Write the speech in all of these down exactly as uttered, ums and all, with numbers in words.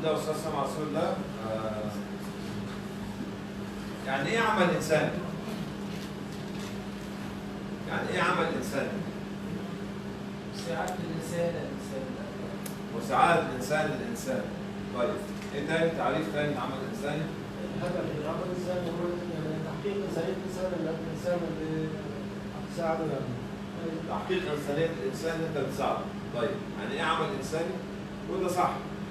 الله والصلاة والسلام على رسول الله. آه يعني ايه عمل انساني؟ يعني ايه عمل انساني؟ سعادة الإنسان الإنسان وسعادة الإنسان للإنسان. طيب ايه تاني تعريف تاني للعمل الإنساني؟ الهدف من العمل الإنساني هو يعني تحقيق إنسانية الإنسان الإنسان اللي تساعده يعني. تحقيق إنسانية الإنسان اللي أنت بتساعده. طيب يعني ايه عمل إنساني؟ وده صح.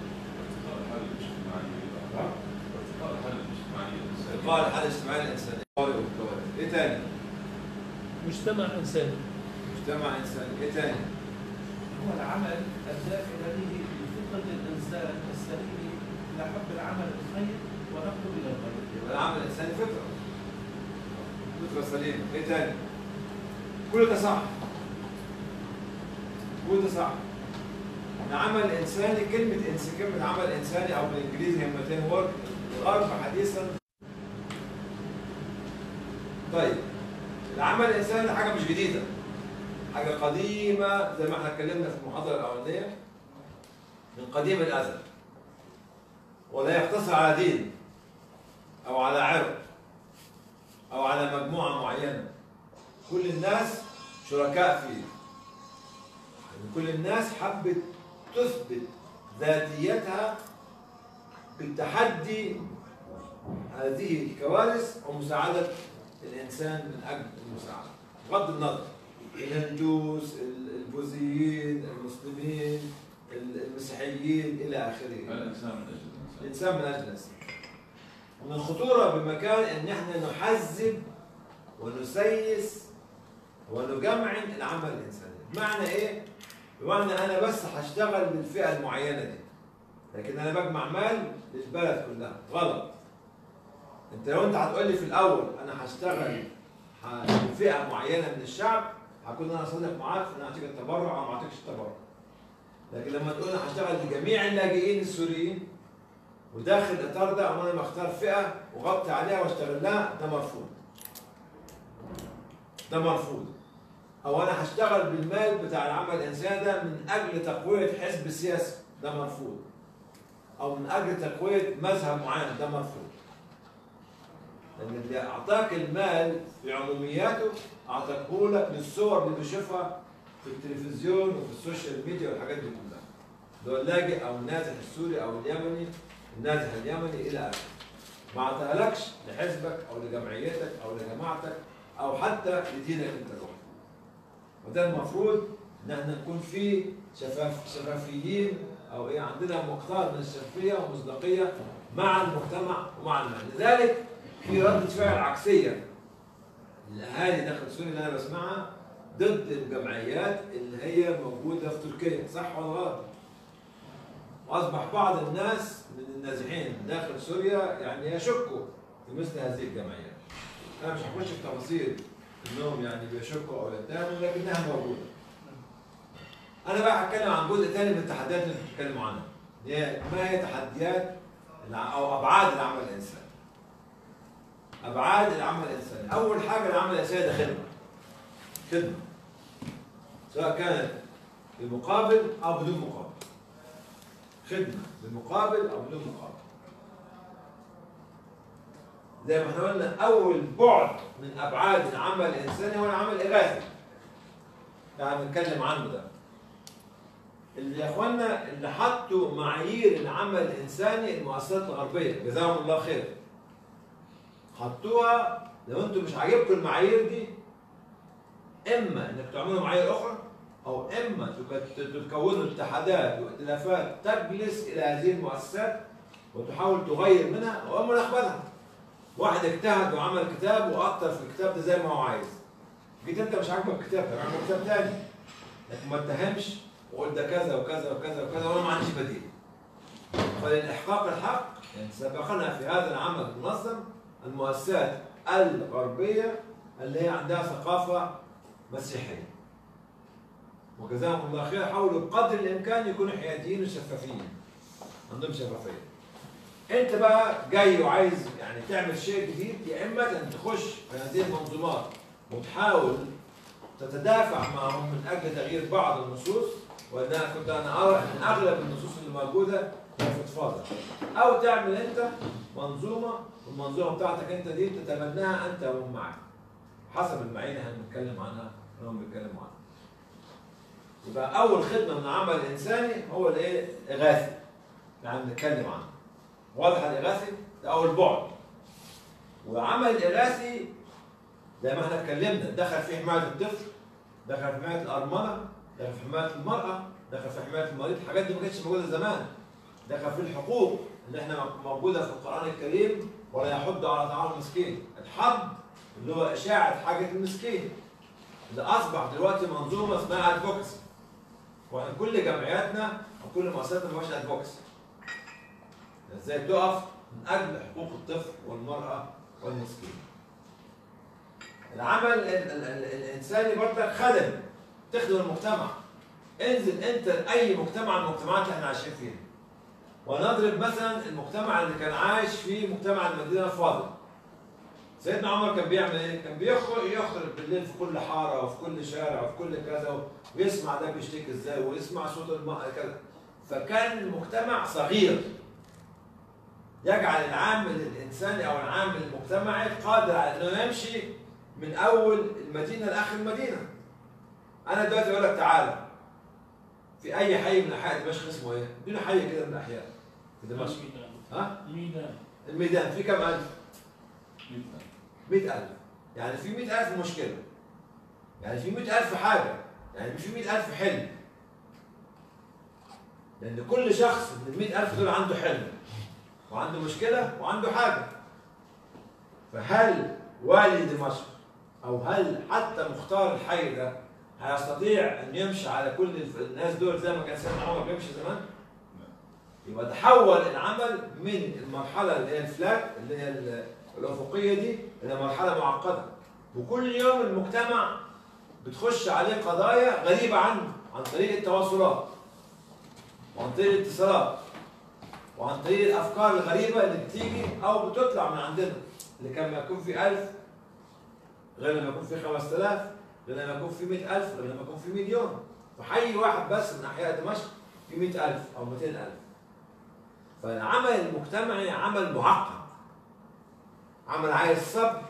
إلقاء الحالة الاجتماعية الإنسانية. ايه تاني؟ مجتمع إنساني. مجتمع إنساني. ايه تاني؟ هو العمل الدافع الذي بفطرة الإنسان السليم إلى حب العمل الخير ونقله إلى الخير. يبقى العمل الإنساني فطرة. فطرة سليمة. ايه تاني؟ كل ده صح. كل ده صح. العمل الإنساني كلمة إنس كلمة عمل إنساني أو بالإنجليزي همتين ورك الغرب حديثا. طيب العمل الإنساني ده حاجة مش جديدة، حاجة قديمة زي ما احنا اتكلمنا في المحاضرة الأولانية، من قديم الأزل، ولا يقتصر على دين أو على عرق أو على مجموعة معينة. كل الناس شركاء فيه. كل الناس حبت تثبت ذاتيتها بالتحدي هذه الكوارث ومساعدة الإنسان من أجل المساعدة بغض النظر الهندوس، البوذيين، المسلمين، المسيحيين إلى آخره. الإنسان من أجل الإنسان. الإنسان من أجل الإنسان. ومن الخطورة بمكان إن إحنا نحزب ونسيس ونجمعن العمل الإنساني. بمعنى إيه؟ بمعنى أنا بس هشتغل للفئة المعينة دي، لكن أنا بجمع مال للبلد كلها. غلط. أنت لو أنت هتقول لي في الأول أنا هشتغل لفئة معينة من الشعب، هكون أنا صادق معاك في إن أعطيك التبرع أو ما أعطيكش التبرع. لكن لما تقول أنا هشتغل لجميع اللاجئين السوريين وداخل الإطار ده أو أنا بختار فئة وغطي عليها واشتغل لها، ده مرفوض. ده مرفوض. أو أنا هشتغل بالمال بتاع العمل الإنساني ده من أجل تقوية حزب سياسي، ده مرفوض. أو من أجل تقوية مذهب معين، ده مرفوض. لأن اللي أعطاك المال في عمومياته أعطاكه لك للصور اللي بيشوفها في التلفزيون وفي السوشيال ميديا والحاجات دي كلها. اللي هو اللاجئ أو النازح السوري أو اليمني، النازح اليمني إلى آخره. ما أعطاهالكش لحزبك أو لجمعيتك أو لجماعتك أو حتى لدينك أنت لوحدك. وده المفروض ان احنا نكون فيه شفاف شفافيين او ايه، عندنا مقدار من الشفافيه ومصداقيه مع المجتمع ومع المال. لذلك في ردة فعل عكسيه الاهالي داخل سوريا اللي انا بسمعها ضد الجمعيات اللي هي موجوده في تركيا، صح ولا غلط؟ واصبح بعض الناس من النازحين داخل سوريا يعني يشكوا في مثل هذه الجمعيات. انا مش هخش في تفاصيل انهم يعني بيشكوا او يتهموا، لكنها موجوده. انا بقى هتكلم عن جزء ثاني من التحديات اللي بتتكلموا عنها. هي ما هي تحديات او ابعاد العمل الانساني؟ ابعاد العمل الانساني. اول حاجه العمل الانساني ده خدمه. خدمه. سواء كانت بمقابل او بدون مقابل. خدمه بمقابل او بدون مقابل. زي ما احنا قلنا اول بعد من ابعاد العمل الانساني هو العمل الاغاثي. يعني بنتكلم عنه ده. اللي يا اخوانا اللي حطوا معايير العمل الانساني المؤسسات الغربيه جزاهم الله خير. حطوها. لو انتم مش عاجبكم المعايير دي اما انك تعملوا معايير اخرى او اما تكونوا اتحادات وائتلافات تجلس الى هذه المؤسسات وتحاول تغير منها واما نقبلها. واحد اجتهد وعمل كتاب واكتر في الكتاب ده زي ما هو عايز. جيت انت مش عاجبك الكتاب ده، اعمل كتاب تاني. لكن ما اتهمش وقول ده كذا وكذا وكذا وكذا وانا ما عنديش بديل. فللاحقاق الحق يعني سبقنا في هذا العمل المنظم المؤسسات الغربيه اللي هي عندها ثقافه مسيحيه. وجزاهم الله خير حاولوا بقدر الامكان يكونوا حياديين وشفافين. عندهم شفافيه. انت بقى جاي وعايز يعني تعمل شيء جديد، يا اما ان تخش في هذه المنظومات وتحاول تتدافع معهم من اجل تغيير بعض النصوص، وان كنت انا ارى ان اغلب النصوص اللي موجوده هي فضفاضه. او تعمل انت منظومه، والمنظومه بتاعتك انت دي تتبناها انت وهم معاك حسب المعايير اللي هنتكلم عنها اللي هم بيتكلموا عنها. يبقى اول خدمه من العمل الانساني هو الايه؟ الاغاثي اللي عم نتكلم عنه. واضح الاغاثي؟ ده اول بعد. وعمل الاغاثي زي ما احنا اتكلمنا دخل في حمايه الطفل، دخل في حمايه الارمله، دخل في حمايه المراه، دخل في حمايه المريض. الحاجات دي ما كانتش موجوده زمان. دخل في الحقوق اللي احنا موجوده في القران الكريم، ولا يحض على طعام المسكين. الحض اللي هو اشاعه حاجه المسكين، اللي اصبح دلوقتي منظومه اسمها ادفوكسي. واحنا كل جمعياتنا وكل مؤسساتنا ما فيهاش ادفوكسي. ازاي تقف من اجل حقوق الطفل والمراه والمسكين. العمل ال ال ال الانساني برضك خدم، تخدم المجتمع. انزل انت لاي مجتمع من المجتمعات اللي احنا عايشين فيها. ونضرب مثلا المجتمع اللي كان عايش فيه مجتمع المدينه الفاضل. سيدنا عمر كان بيعمل ايه؟ كان بيخرج يخرج بالليل في كل حاره وفي كل شارع وفي كل كذا، ويسمع ده بيشتكي ازاي ويسمع صوت الماء كذا. فكان المجتمع صغير يجعل العامل الانساني او العامل المجتمعي قادر على انه يمشي من اول المدينه لاخر المدينه. انا دلوقتي اقول لك تعالى في اي حي من احياء دمشق اسمه ايه؟ ادينا حي كده من الاحياء في دمشق. ها؟ الميدان. الميدان في كم الف؟ مئة ألف. يعني في مئة ألف مشكلة. يعني في مئة ألف حاجة. يعني مش في مئة ألف حلم. لأن كل شخص من المئة ألف دول عنده حلم وعنده مشكلة وعنده حاجة. فهل والي دمشق أو هل حتى مختار الحي ده هيستطيع أن يمشي على كل الناس دول زي ما كان سيدنا عمر بيمشي زمان؟ يبقى تحول العمل من المرحلة اللي هي الفلات اللي هي الأفقية دي إلى مرحلة معقدة. وكل يوم المجتمع بتخش عليه قضايا غريبة عنه عن طريق التواصلات وعن طريق الاتصالات وعن طريق الأفكار الغريبة اللي بتيجي أو بتطلع من عندنا، اللي كان ما يكون في ألف غير لما يكون في خمسة آلاف غير لما يكون في مئة ألف غير لما يكون في مليون. فحي واحد بس من أحياء دمشق في مئة ألف أو مئتين ألف. فالعمل المجتمعي عمل معقد، عمل عايز صبر،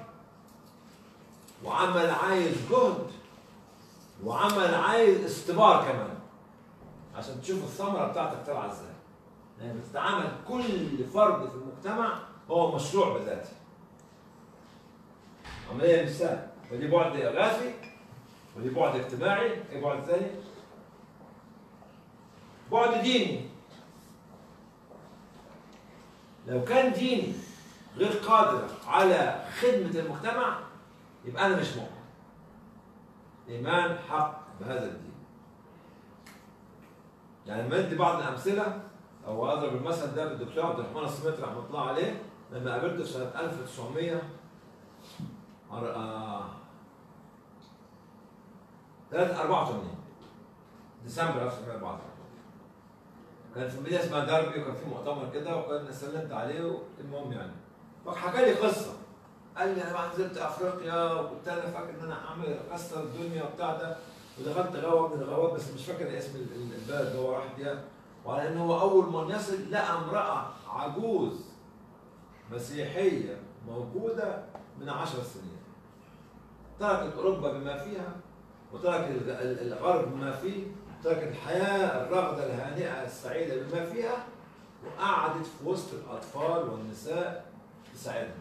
وعمل عايز جهد، وعمل عايز استبار كمان عشان تشوف الثمره بتاعتك طالعه ازاي. يعني بتتعامل كل فرد في المجتمع هو مشروع بذاته. عمليه مثال، فدي بعد اغاثي ودي بعد اجتماعي. ايه بعد ثاني؟ بعد ديني. لو كان ديني غير قادر على خدمة المجتمع يبقى أنا مش مؤمن. إيمان حق بهذا الدين. يعني لما أدي بعض الأمثلة أو أضرب المثل ده بالدكتور عبد الرحمن الصميتي رحمة الله عليه لما قابلته في سنة ألف وتسعمية أربعة وثمانين ديسمبر ألف وتسعمية أربعة وثمانين. كان في مدينة اسمها داربي وكان في مؤتمر كده وكان سلمت عليه. المهم يعني فحكى لي قصة. قال لي انا بقى نزلت افريقيا وكنت انا فاكر ان انا هعمل اكسر الدنيا وبتاع ده، ودخلت غابه من الغابات بس مش فاكر اسم البلد اللي هو راح فيها. وعلى ان هو اول ما يصل لقى امراه عجوز مسيحيه موجوده من عشر سنين. تركت اوروبا بما فيها وتركت الغرب بما فيه، تركت الحياه الرغده الهانئه السعيده بما فيها وقعدت في وسط الاطفال والنساء تساعدهم.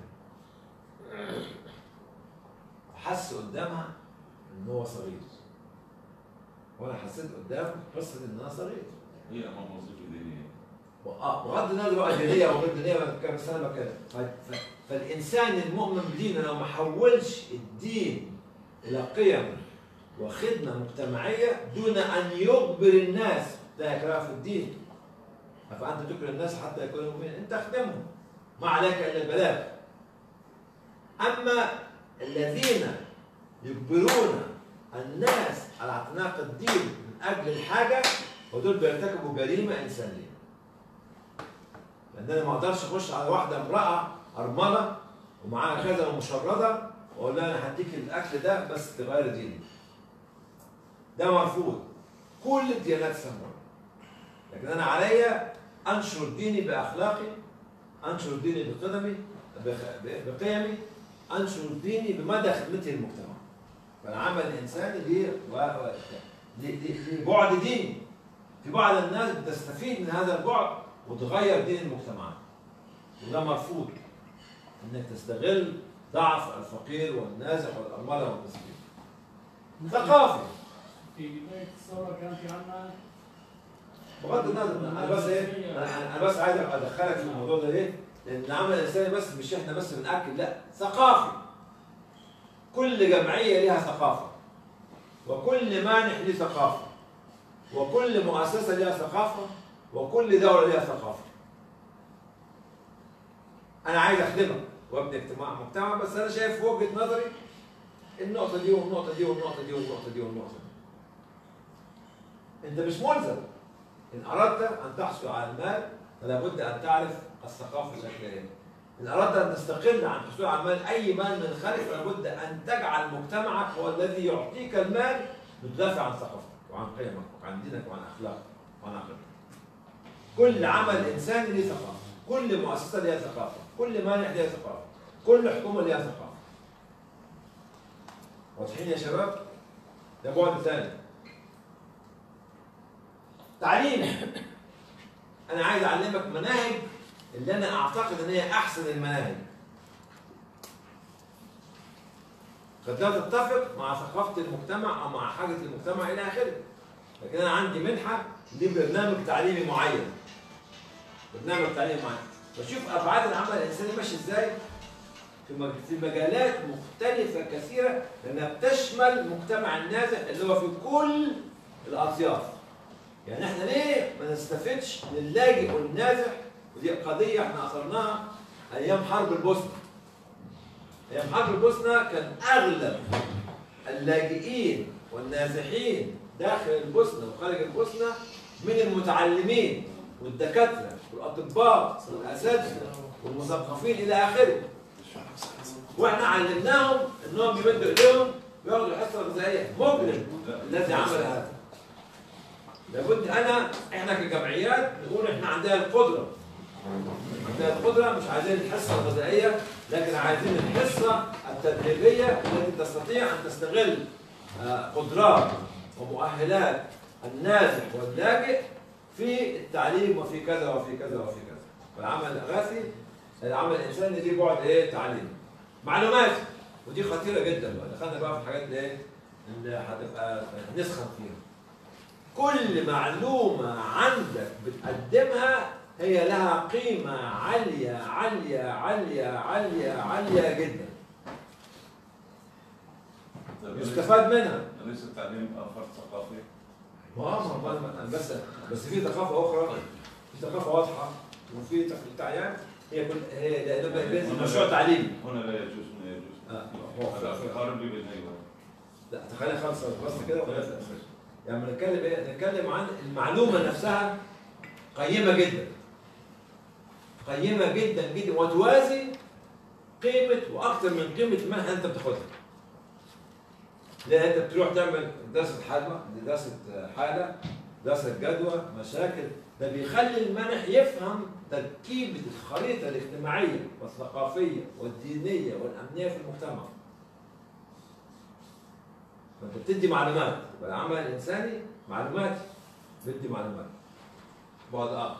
حس قدامها ان هو صغير، وانا حسيت قدام قصه ان انا صغير. هي امام وظيفه دينيه. بغض النظر بقى دينيه او غير دينيه كام سنه بتكلم. فالانسان المؤمن بدينه لو ما حولش الدين الى قيم وخدمه مجتمعيه دون ان يجبر الناس، ده كلام في الدين. فانت تجبر الناس حتى يكونوا مؤمنين، انت اخدمهم ما عليك الا البلاغ. اما الذين يجبرون الناس على اعتناق الدين من اجل الحاجه ودول بيرتكبوا جريمه انسانيه. لان انا ما اقدرش اخش على واحده امراه ارمله ومعاها كذا ومشرده واقول لها انا هديك الاكل ده بس تغير دينك. ده مرفوض. كل الديانات سموها. لكن انا عليا انشر ديني باخلاقي، انشر ديني بقدمي بقيمي، انشر ديني بمدى خدمتي للمجتمع. فالعمل الانساني ليه ليه بعد ديني. في بعض الناس بتستفيد من هذا البعد وتغير دين المجتمعات، وده مرفوض، انك تستغل ضعف الفقير والنازح والارمله والمسكين. ثقافي. في بداية الثورة كان في عنا بغض النظر انا بس ايه انا بس عايز ادخلك في الموضوع ده ليه؟ لان العمل الانساني بس مش احنا بس بناكد، لا، ثقافي. كل جمعيه ليها ثقافه، وكل مانح ليه ثقافه، وكل مؤسسه ليها ثقافه، وكل دوله ليها ثقافه. انا عايز اخدمك وابني اجتماع مجتمع، بس انا شايف في وجهه نظري النقطه دي والنقطه دي والنقطه دي والنقطه دي والنقطه دي. انت مش ملزم. ان اردت ان تحصل على المال فلا بد ان تعرف الثقافه شكلها ايه. ان اردت ان تستقل عن الحصول على المال، اي مال من الخارج، فلا بد ان تجعل مجتمعك هو الذي يعطيك المال لتدافع عن ثقافتك وعن قيمك وعن دينك وعن اخلاقك وعن عقيدتك. كل عمل انساني له ثقافه، كل مؤسسه لها ثقافه، كل مانح لها ثقافه، كل حكومه لها ثقافه. واضحين يا شباب؟ ده بعد ثاني. تعليم. انا عايز اعلمك مناهج اللي انا اعتقد ان هي احسن المناهج. قد لا تتفق مع ثقافه المجتمع او مع حاجه المجتمع الى اخره. لكن انا عندي منحه لبرنامج تعليمي معين. برنامج تعليمي معين. بشوف ابعاد العمل الانساني ماشي ازاي في مجالات مختلفه كثيره، لانها بتشمل مجتمع النازح اللي هو في كل الاطياف. يعني احنا ليه ما نستفدش من اللاجئ والنازح؟ ودي قضيه احنا اثرناها ايام حرب البوسنه. ايام حرب البوسنه كان اغلب اللاجئين والنازحين داخل البوسنه وخارج البوسنه من المتعلمين والدكاتره والاطباء والاساتذه والمثقفين الى اخره. واحنا علمناهم انهم بيمدوا ايديهم وياخدوا الحصه الغذائيه. مجرم الذي عمل هذا. لابد انا احنا كجمعيات نقول احنا عندنا القدره. عندنا القدره، مش عايزين الحصه الغذائيه، لكن عايزين الحصه التدريبيه التي تستطيع ان تستغل قدرات ومؤهلات النازح واللاجئ في التعليم وفي كذا وفي كذا وفي كذا. فالعمل الاغاثي العمل الانساني دي بعد ايه؟ تعليم. معلومات، ودي خطيره جدا بقى، دخلنا بقى في الحاجات اللي ايه؟ اللي هتبقى نسخن فيها. كل معلومه عندك بتقدمها هي لها قيمه عاليه عاليه عاليه عاليه عاليه جدا. يستفاد منها. أليس التعليم فرد ثقافي؟ اه ما بس بس في ثقافه اخرى، في ثقافه واضحه وفي تعليم. هي كل هي لانه مشروع تعليمي. هنا لا يجوز، هنا يجوز. اه هو في قارب لي بالهيوة. لا تخلينا خالص بس كده وخلاص. يعني بنتكلم ايه؟ نتكلم عن المعلومه نفسها قيمه جدا. قيمه جدا جدا وتوازي قيمه واكثر من قيمه المنحه انت بتاخدها. لان انت بتروح تعمل دراسه حاله، دراسه حاله، دراسه جدوى، مشاكل، ده بيخلي المنح يفهم تركيبه الخريطه الاجتماعيه والثقافيه والدينيه والامنيه في المجتمع. فانت بتدي معلومات، والعمل الانساني معلومات، بيدي معلومات. بعد اخر.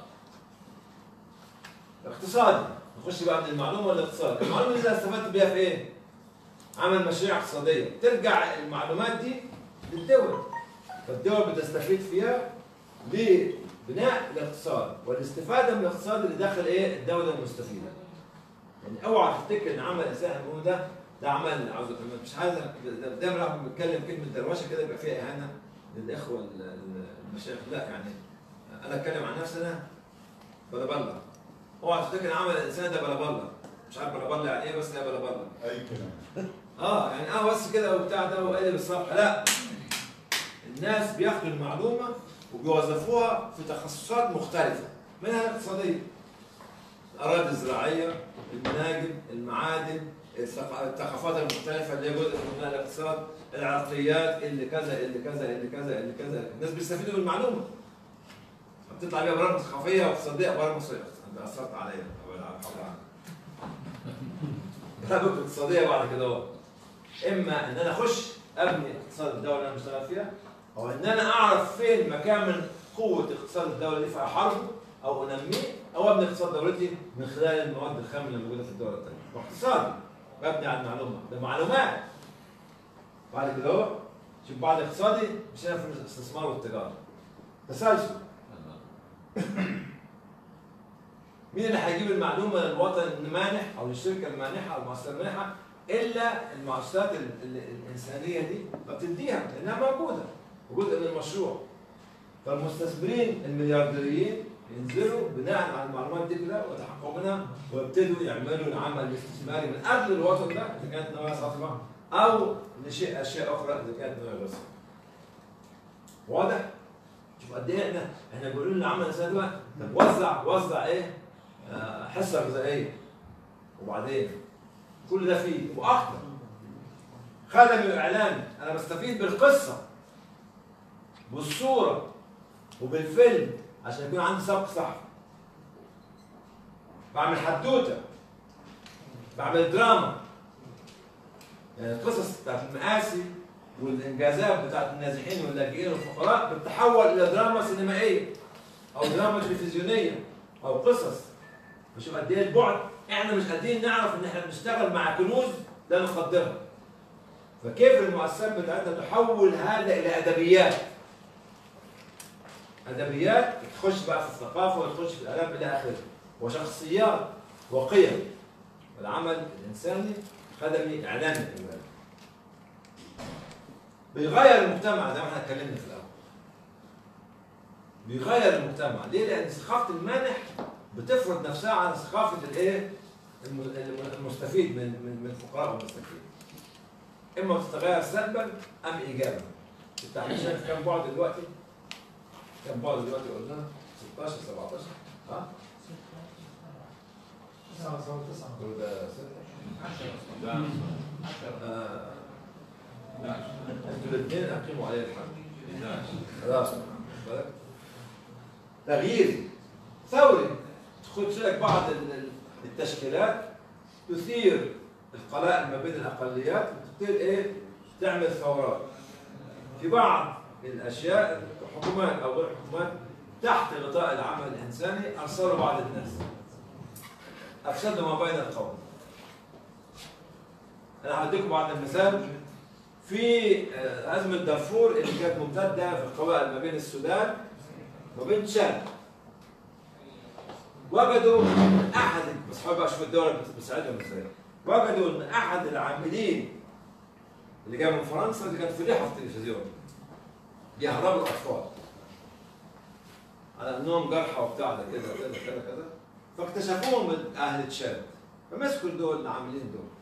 اقتصادي، نخش بقى من المعلومه للاقتصاد، المعلومه اللي استفدت بيها في ايه؟ عمل مشاريع اقتصاديه، ترجع المعلومات دي للدول. فالدول بتستفيد فيها لبناء الاقتصاد والاستفاده من الاقتصاد اللي داخل ايه؟ الدوله المستفيده. يعني اوعى تفتكر ان عمل انساني بنقول ده ده عمل عاوز مش عايز دايما لما بنتكلم كلمه دروشه كده يبقى فيها اهانه للاخوه المشايخ. لا يعني انا اتكلم عن نفسي انا بلبله. اوعى تفتكر عمل الانسان ده بلبله. مش عارف بلبله يعني ايه، بس هي بلبله. اي كلام. اه يعني اه بس كده وبتاع ده وقلب الصفحه، لا. الناس بياخدوا المعلومه وبيوظفوها في تخصصات مختلفه منها الاقتصاديه. الاراضي الزراعيه، المناجم، المعادن، الثقافات المختلفه اللي هي جزء من بناء الاقتصاد، العرقيات اللي كذا اللي كذا اللي كذا اللي كذا. الناس بيستفيدوا من المعلومه. تطلع بيها برامج ثقافيه واقتصاديه وبرامج مصريه. انت اثرت عليا برامج اقتصاديه بعد كده هو اما ان انا اخش ابني اقتصاد الدوله اللي انا بشتغل فيها، او ان انا اعرف فين مكان من قوه اقتصاد الدوله دي فاحاربه او انميه، او ابني اقتصاد دولتي من خلال المواد الخام اللي موجوده في الدوله الثانيه. واقتصادي مبني على المعلومه، ده معلومات. بعد كده هو شوف بعد اقتصادي مشينا في الاستثمار والتجاره. تسلسل. مين اللي هيجيب المعلومه للوطن المانح او للشركه المانحه او المؤسسه المانحه الا المؤسسات الانسانيه دي فبتديها لانها موجوده وجزء من المشروع. فالمستثمرين المليارديريين ينزلوا بناء على المعلومات دي كلها ويتحققوا منها ويبتدوا يعملوا العمل الاستثماري من اجل الوطن ده اذا كانت نوايا صافيه او لشيء اشياء اخرى اذا كانت نوايا غير صافيه. واضح؟ شوف قد ايه احنا احنا بنقول لنا عمل الانسان ده طب وزع وزع ايه؟ آه حصه غذائيه وبعدين كل ده فيه واكثر. خدمي واعلامي انا بستفيد بالقصه بالصوره وبالفيلم عشان يكون عندي سبق صح. بعمل حدوته بعمل دراما يعني القصص بتاعت المآسي والانجازات بتاعت النازحين واللاجئين والفقراء بتتحول الى دراما سينمائيه او دراما تلفزيونيه او قصص. بشوف قد ايه البعد احنا مش قادرين نعرف ان احنا بنشتغل مع كنوز لا نقدرها. فكيف المؤسسات بتاعتنا تحول هذا الى ادبيات. ادبيات تخش بقى في الثقافه وتخش في الادب الى اخره وشخصيات وقيم. العمل الانساني خدمي اعلامي كمان بيغير المجتمع زي ما احنا اتكلمنا في الاول. بيغير المجتمع ليه؟ لان ثقافه المانح بتفرض نفسها على ثقافه الايه؟ المستفيد من من من الفقراء والمستفيد. اما بتتغير سلبا ام ايجابا. انت احنا شايف كم بعد دلوقتي؟ كم بعد دلوقتي قلنا؟ ستاشر سبعتاشر ها؟ تسعة تسعة كل ده ستة عشرة آه. انتوا الاثنين اقيموا عليه الحد. خلاص بالك؟ تغييري ثوري تخش لك بعض التشكيلات تثير القلائل ما بين الاقليات وتبتدي ايه؟ تعمل ثورات. في بعض الاشياء حكومات او غير حكومات تحت غطاء العمل الانساني ارسلوا بعض الناس. افسدوا ما بين القوم. انا هديكم بعض المثال في ازمه دارفور اللي كانت ممتده في القبائل ما بين السودان وبين تشاد. وجدوا احد بس حابب اشوف الدوله بتساعدهم ازاي. وجدوا ان احد العاملين اللي جاي من فرنسا اللي كانت فضيحه في التلفزيون بيهربوا الاطفال على انهم جرحى وبتاع ده كذا كذا كذا كذا فاكتشفوهم من اهل تشاد فمسكوا دول العاملين دول.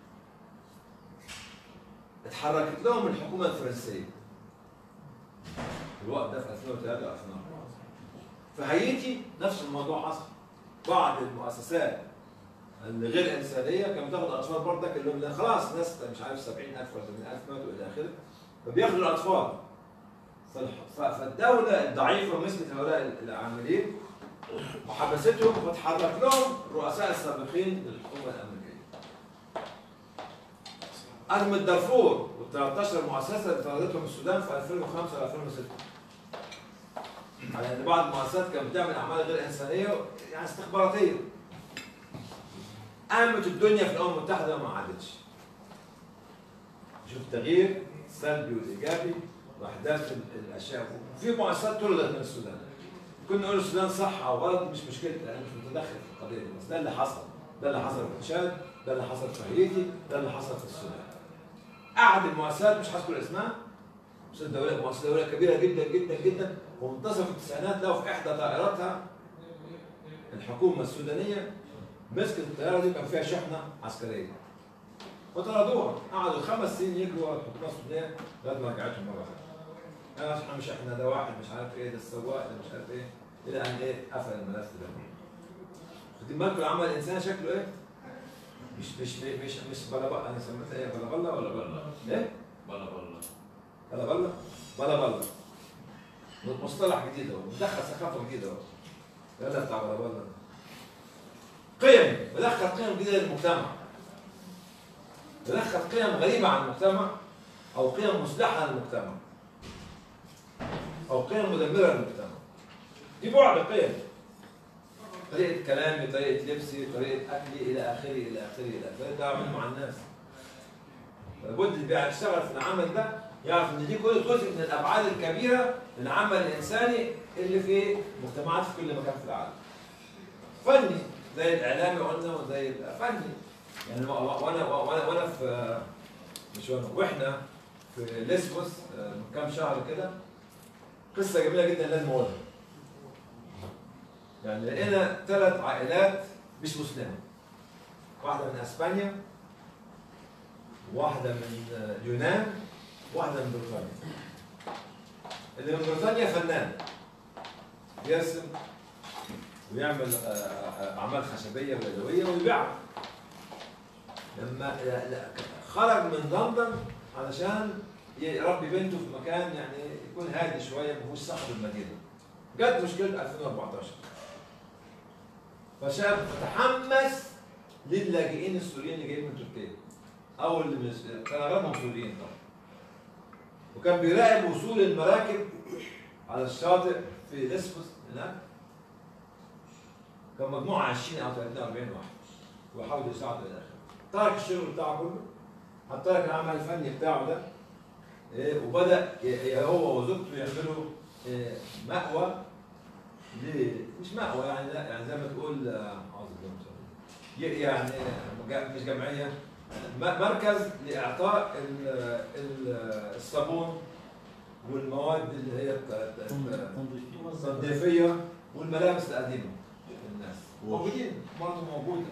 اتحركت لهم الحكومه الفرنسيه في الوقت ده في ألفين وثلاثة و ألفين وأربعة. في هايتي نفس الموضوع حصل. بعض المؤسسات اللي غير انسانيه كانت بتاخد اطفال بردك اللي خلاص ناس مش عارف سبعين ألف ولا ثمانين ألف ماتوا الى اخره فبياخدوا الاطفال. فالدوله الضعيفه مسكت هؤلاء العاملين وحبستهم وتحرك لهم الرؤساء السابقين للحكومه الامريكيه. ازمه دارفور وثلاث عشرة مؤسسه اللي طردتهم السودان في ألفين وخمسة و ألفين وستة. على ان بعض المؤسسات كانت بتعمل اعمال غير انسانيه يعني استخباراتيه. قامت الدنيا في الامم المتحده وما عادتش. شوف التغيير السلبي والايجابي واحداث الاشياء. في مؤسسات طردت من السودان. كنا نقول السودان صح او غلط مش مشكلتي لان مش متدخل في القضيه دي بس ده اللي حصل. ده اللي حصل في تشاد، ده اللي حصل في هايتي، ده اللي حصل في السودان. احد المؤسسات مش هذكر اسمها مؤسسه دوليه مؤسسه دوليه كبيره جدا جدا جدا ومنتصف التسعينات لقوا في احدى طائراتها الحكومه السودانيه مسكت الطياره دي كان فيها شحنه عسكريه. وطردوها قعدوا خمس سنين يجروا ورا الحكومه السودانيه لغايه ما رجعتهم مره ثانيه. احنا مش احنا ده واحد مش عارف ايه ده السواق ده مش عارف ايه الى ان ايه قفل الملف ده. واخدين بالكم العمل الانساني شكله ايه؟ مش مش مش مش بلا بلا انا سميتها ايه بلا بلا ولا بلا؟ ايه؟ بلا بلا بلا بلا؟ بلا بلا مصطلح جديد اهو، مدخل ثقافه جديده اهو. يلا بتاع غربان. قيم، بدخل قيم جديده للمجتمع. بدخل قيم غريبه عن المجتمع او قيم مصلحه للمجتمع. او قيم مدمره للمجتمع. دي بعد قيم. طريقه كلامي، طريقه لبسي، طريقه اكلي الى اخره الى اخره الى اخره، ده اعمله مع الناس. لابد اللي بيشتغل في العمل ده يعرف ان دي كل جزء من الابعاد الكبيره للعمل الانساني اللي في مجتمعات في كل مكان في العالم. فني زي الاعلامي قلنا وزي الفني يعني وانا وانا وانا في مش وانا واحنا في ليسبوس من كام شهر كده قصه جميله جدا لازم اقولها. يعني لقينا ثلاث عائلات مش مسلمه. واحده من اسبانيا، واحده من اليونان، واحده من بريطانيا. اللي من بريطانيا فنان بيرسم ويعمل اعمال خشبيه ويدويه ويبيعها. لما خرج من لندن علشان يربي بنته في مكان يعني يكون هادي شويه ما فيهوش صخب المدينه. جت مشكله ألفين وأربعتاشر. فشاب فتحمس للاجئين السوريين اللي جايين من تركيا. او اللي كان اغلبهم سوريين طبعا. وكان بيراقب وصول المراكب على الشاطئ في ليسبوس هناك. كان مجموعه عشرين او ثلاثين او أربعين واحد وحاولوا يساعدوا الى اخره. ترك الشغل بتاعه كله، حتى ترك العمل الفني بتاعه ده، إيه وبدا هو وزوجته يعملوا إيه مأوى مش مأوى يعني لا يعني زي ما تقول اعوذ بالله يعني مش جمعيه، مركز لاعطاء الصابون والمواد اللي هي التنظيفيه والملابس القديمه للناس موجودين برضه موجوده.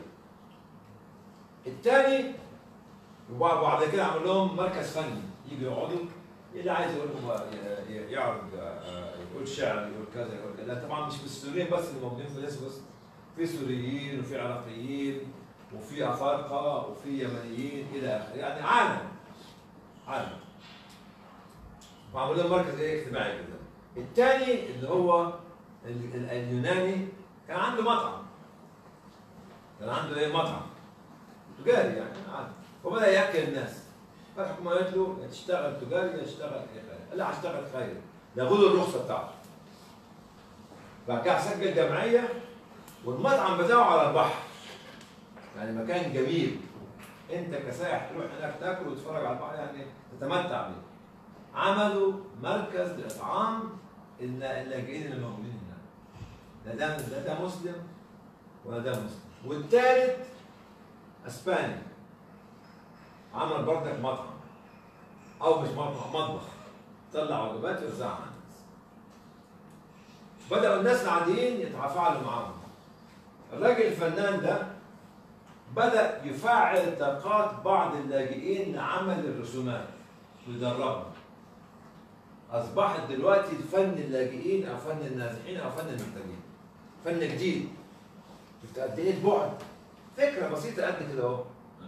الثاني وبعد كده عمل لهم مركز فني يجوا يقعدوا اللي عايز يقول يعرض يقول شعر يقول كذا يقول كذا. لا طبعا مش بالسوريين بس اللي موجودين في ليسبوس، في سوريين وفي عراقيين وفي افارقه وفي يمنيين الى اخره يعني عالم عالم. وعملوا لهم مركز ايه اجتماعي كده. الثاني اللي هو اليوناني كان عنده مطعم. كان عنده ايه مطعم تجاري يعني عادي. وبدا ياكل الناس. فالحكومه قالت له يا تشتغل تجاري يا تشتغل ايه خير. قال لا هشتغل خير. ياخذوا الرخصه بتاعته. بعد كده سجل جمعيه والمطعم بتاعه على البحر. يعني مكان جميل. انت كسائح تروح هناك تاكل وتتفرج على البحر يعني تتمتع بيه. عملوا مركز لاطعام اللاجئين اللي موجودين هناك. لا ده لا ده مسلم ولا ده مسلم. والثالث اسباني. عمل بردك مطعم او مش مطعم مطبخ. طلع وجبات ويوزعها على الناس. بدأوا الناس العاديين يتفاعلوا معاهم. الراجل الفنان ده بدأ يفعل طاقات بعض اللاجئين لعمل الرسومات ويدربهم. أصبحت دلوقتي فن اللاجئين أو فن النازحين أو فن المحتاجين. فن جديد. شفت قد إيه البعد؟ فكرة بسيطة قد كده أهو.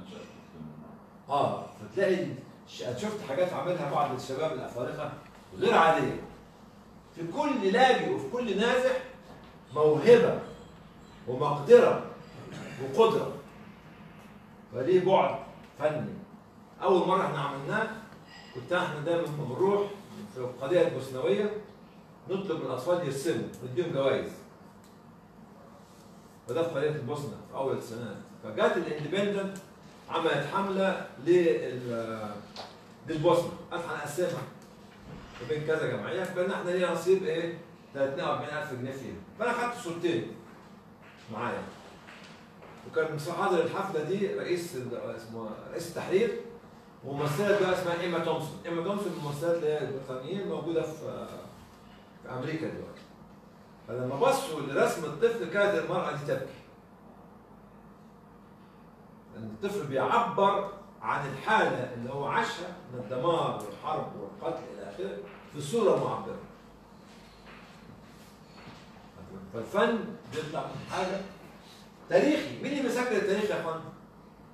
آه فتلاقي شفت حاجات عملها بعض الشباب الأفارقة غير عادية. في كل لاجئ وفي كل نازح موهبة ومقدرة وقدرة. فليه بعد فني. أول مرة احنا عملناه كنت احنا دايما لما بنروح في القضية البوسنوية نطلب من الأطفال يرسموا نديهم جوائز. فده في قضية البوسنة في أول السنوات. فجات الاندبندنت عملت حملة للبوسنة قالت هنقسمها ما بين كذا جمعية فبقى احنا لينا نصيب ايه ثلاثين وأربعين ألف جنيه فيها. فأنا خدت صورتين معايا. وكان حاضر الحفله دي رئيس اسمه رئيس التحرير وممثله بقى اسمها ايما تومسون. ايما تومسون من الممثلات اللي هي البريطانيين موجوده في في امريكا دلوقتي. فلما بصوا لرسم الطفل كانت المراه دي تبكي. لان الطفل بيعبر عن الحاله اللي هو عاشها من الدمار والحرب والقتل الى اخره في صوره معبره. فالفن بيطلع من حاجه تاريخي. مين اللي بيسجل التاريخ يا اخوان؟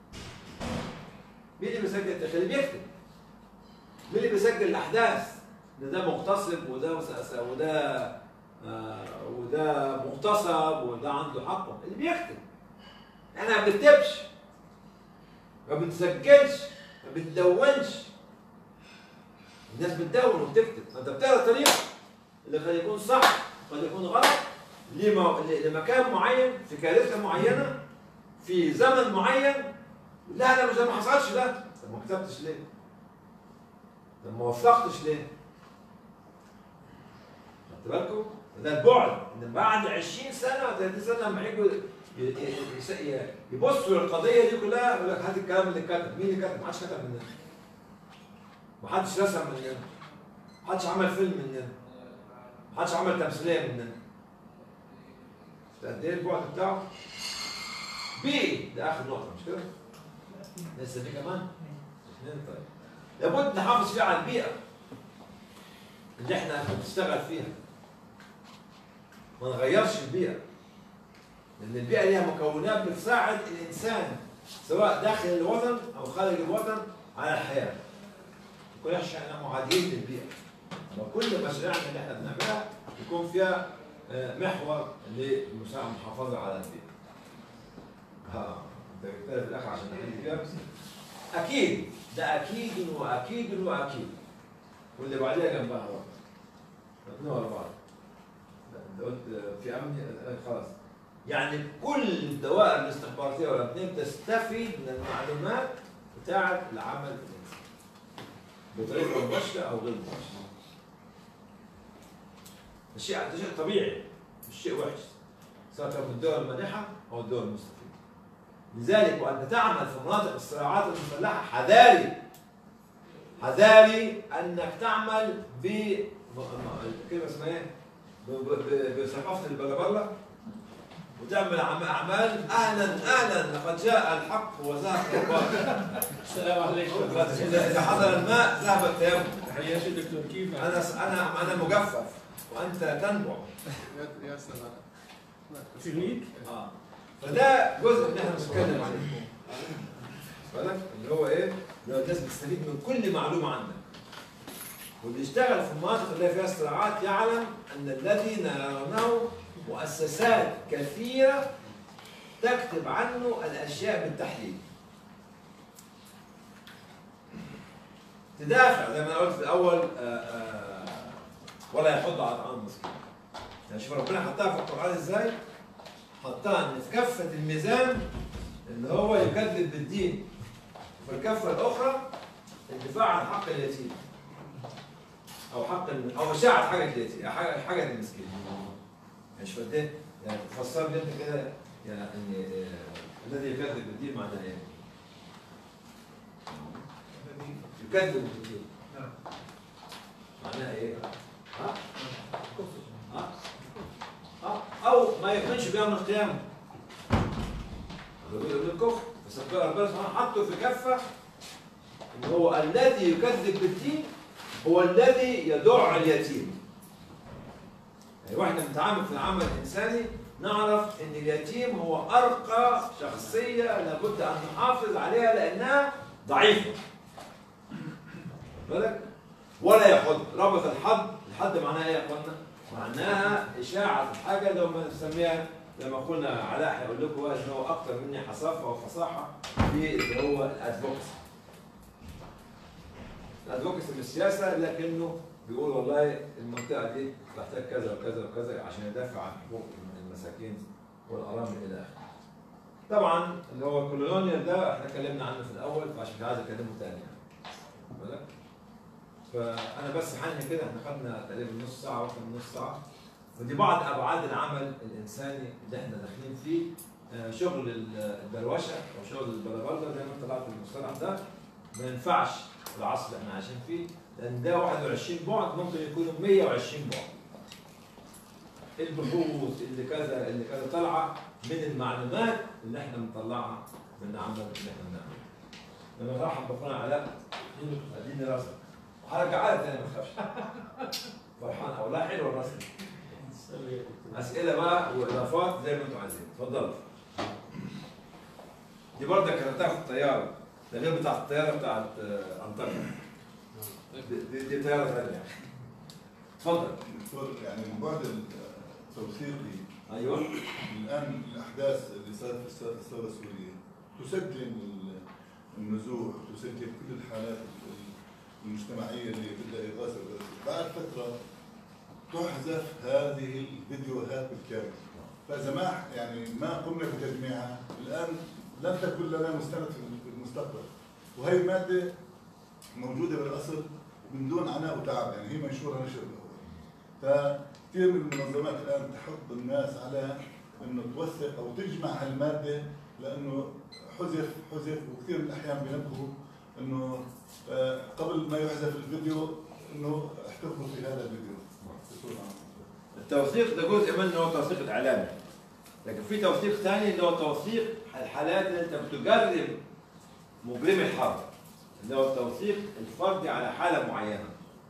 مين اللي بيسجل التاريخ؟ اللي بيكتب. مين اللي بيسجل الاحداث؟ ان ده مغتصب وده وده آه وده مغتصب وده عنده حقه. اللي بيكتب، احنا ما بنكتبش، ما بنسجلش، ما بندونش. الناس بتدون وبتكتب، فانت بتقرا التاريخ اللي قد يكون صح قد يكون غلط لمكان معين في كارثه معينه في زمن معين. لا انا مش، ما حصلش ده. طب ما كتبتش ليه؟ طب ما وثقتش ليه؟ خدت بالكم؟ ده البعد، ان بعد عشرين سنه و ثلاثين سنه لما يجوا يبصوا للقضيه دي كلها يقول لك هات الكلام اللي اتكتب. مين اللي كتب؟ ما حدش كتب مننا. ما حدش رسم مننا. ما حدش عمل فيلم مننا. ما حدش عمل تمثيليه مننا. قد ايه البعد بتاعه؟ بي ده اخر نقطه مش كده؟ لسه في كمان؟ اثنين. طيب لابد نحافظ فيها على البيئه اللي احنا بنشتغل فيها. ما نغيرش البيئه. لان البيئه ليها مكونات بتساعد الانسان سواء داخل الوطن او خارج الوطن على الحياه. يكون احنا معادين للبيئه. وكل مشاريعنا اللي احنا بنعملها يكون فيها محور للمحافظه على البيئه. ها انت جبتها في الاخر عشان نحل فيها. اكيد ده اكيد واكيد واكيد. واللي بعديها جنبها برضه. الاثنين ورا بعض. انت قلت في امن خلاص. يعني كل الدوائر الاستخباراتيه والاثنين تستفيد من المعلومات بتاعه العمل الانساني. بطريقه مباشره او غير مباشره. الشيء ده شيء طبيعي، مش شيء وحش. سواء كان في الدول المانحه او الدول المستفيده. لذلك وانت تعمل في مناطق الصراعات المسلحه حذاري حذاري انك تعمل ب كلمه اسمها ايه؟ بثقافه البلبله وتعمل اعمال اهلا اهلا لقد جاء الحق وذهب الباطل. السلام عليكم. اذا حضر الماء ذهب التيمم. تحياتي دكتور كيف؟ انا انا انا مجفف وانت تنبع. يا سلام. فينيك؟ اه فده جزء اللي احنا بنتكلم عليه. بالك اللي هو ايه؟ اللي هو الناس بتستفيد من كل معلومه عنك. واللي يشتغل في المناطق اللي فيها صراعات يعلم ان الذي نرونه مؤسسات كثيره تكتب عنه الاشياء بالتحليل. تدافع زي ما انا قلت في الاول آآ آآ ولا يحض على طعام المسكين. يعني شوف ربنا حطها في القران ازاي؟ حطها ان في كفه الميزان اللي هو يكذب بالدين، وفي الكفه الاخرى الدفاع عن حق اليتيم او حق او مشاعر حاجه اليتيم، حاجه حاجه المسكين. يعني شوف قد ايه؟ يعني تفسر لي انت كده يعني الذي يكذب بالدين معناه ايه؟ يكذب بالدين معناها ايه؟ ها؟ ها؟ ها؟ او ما يؤمنش بيوم القيامه. هذا جزء من الكفر. بس ربنا سبحانه حطه في كفه ان هو الذي يكذب بالدين هو الذي يدع اليتيم. يعني واحنا بنتعامل في العمل الانساني نعرف ان اليتيم هو ارقى شخصيه لابد ان نحافظ عليها لانها ضعيفه. بالك؟ ولا يحض، ربط الحض، الحض معناها ايه يا اخوانا؟ معناها اشاعه الحاجه اللي هم بنسميها لما قلنا علاء هيقول لكم ان هو اكثر مني حصافه وفصاحه في اللي هو الادفوكسي. الادفوكسي من السياسه لكنه بيقول والله المنطقه دي تحتاج كذا وكذا وكذا عشان يدافع عن حقوق المساكين والارامل الى اخره. طبعا اللي هو الكولونيال ده احنا اتكلمنا عنه في الاول فعشان كده عايز اكلمه ثاني يعني. بالك؟ فانا بس حني كده احنا خدنا تقريبا نص ساعه واكثر من نص ساعه. ودي بعض ابعاد العمل الانساني اللي احنا داخلين فيه. شغل الدروشه او شغل البلبله زي ما طلعت المصطلح ده ما ينفعش في العصر اللي احنا عايشين فيه لان ده واحد وعشرين بعد ممكن يكونوا مية وعشرين بعد. البحوث اللي كذا اللي كذا طالعه من المعلومات اللي احنا بنطلعها من العمل اللي احنا بنعمله. لما راح بكون علاء اديني راسك وهرجع لك تاني ما تخافش. فرحان او لا حلو الرسم. اسئله بقى واضافات زي ما انتم عايزين، اتفضلوا. دي برضه كتبتها في الطياره، ده غير بتاعت الطياره بتاعت انطاليا. دي, دي طياره ثانيه. تفضل. دكتور يعني من بعد التوثيقي ايوه. الان الاحداث اللي صارت في الثوره السوريه تسجل النزوح، تسجل كل الحالات المجتمعيه اللي بدها اغاثه. بعد فتره تحذف هذه الفيديوهات بالكامل. فاذا ما يعني ما قمنا بتجميعها الان لن تكون لنا مستند في المستقبل. وهي الماده موجوده بالاصل من دون عناء وتعب، يعني هي منشوره نشر الاول. فكثير من المنظمات الان تحض الناس على انه توثق او تجمع هالماده، لانه حذف حذف وكثير من الاحيان بينبهوا انه قبل ما يحذف الفيديو انه احتفظوا في هذا الفيديو. التوثيق ده جزء منه هو التوثيق الاعلامي، لكن في توثيق ثاني اللي هو توثيق الحالات اللي انت بتجرم مجرمي الحرب، اللي هو التوثيق الفردي على حاله معينه.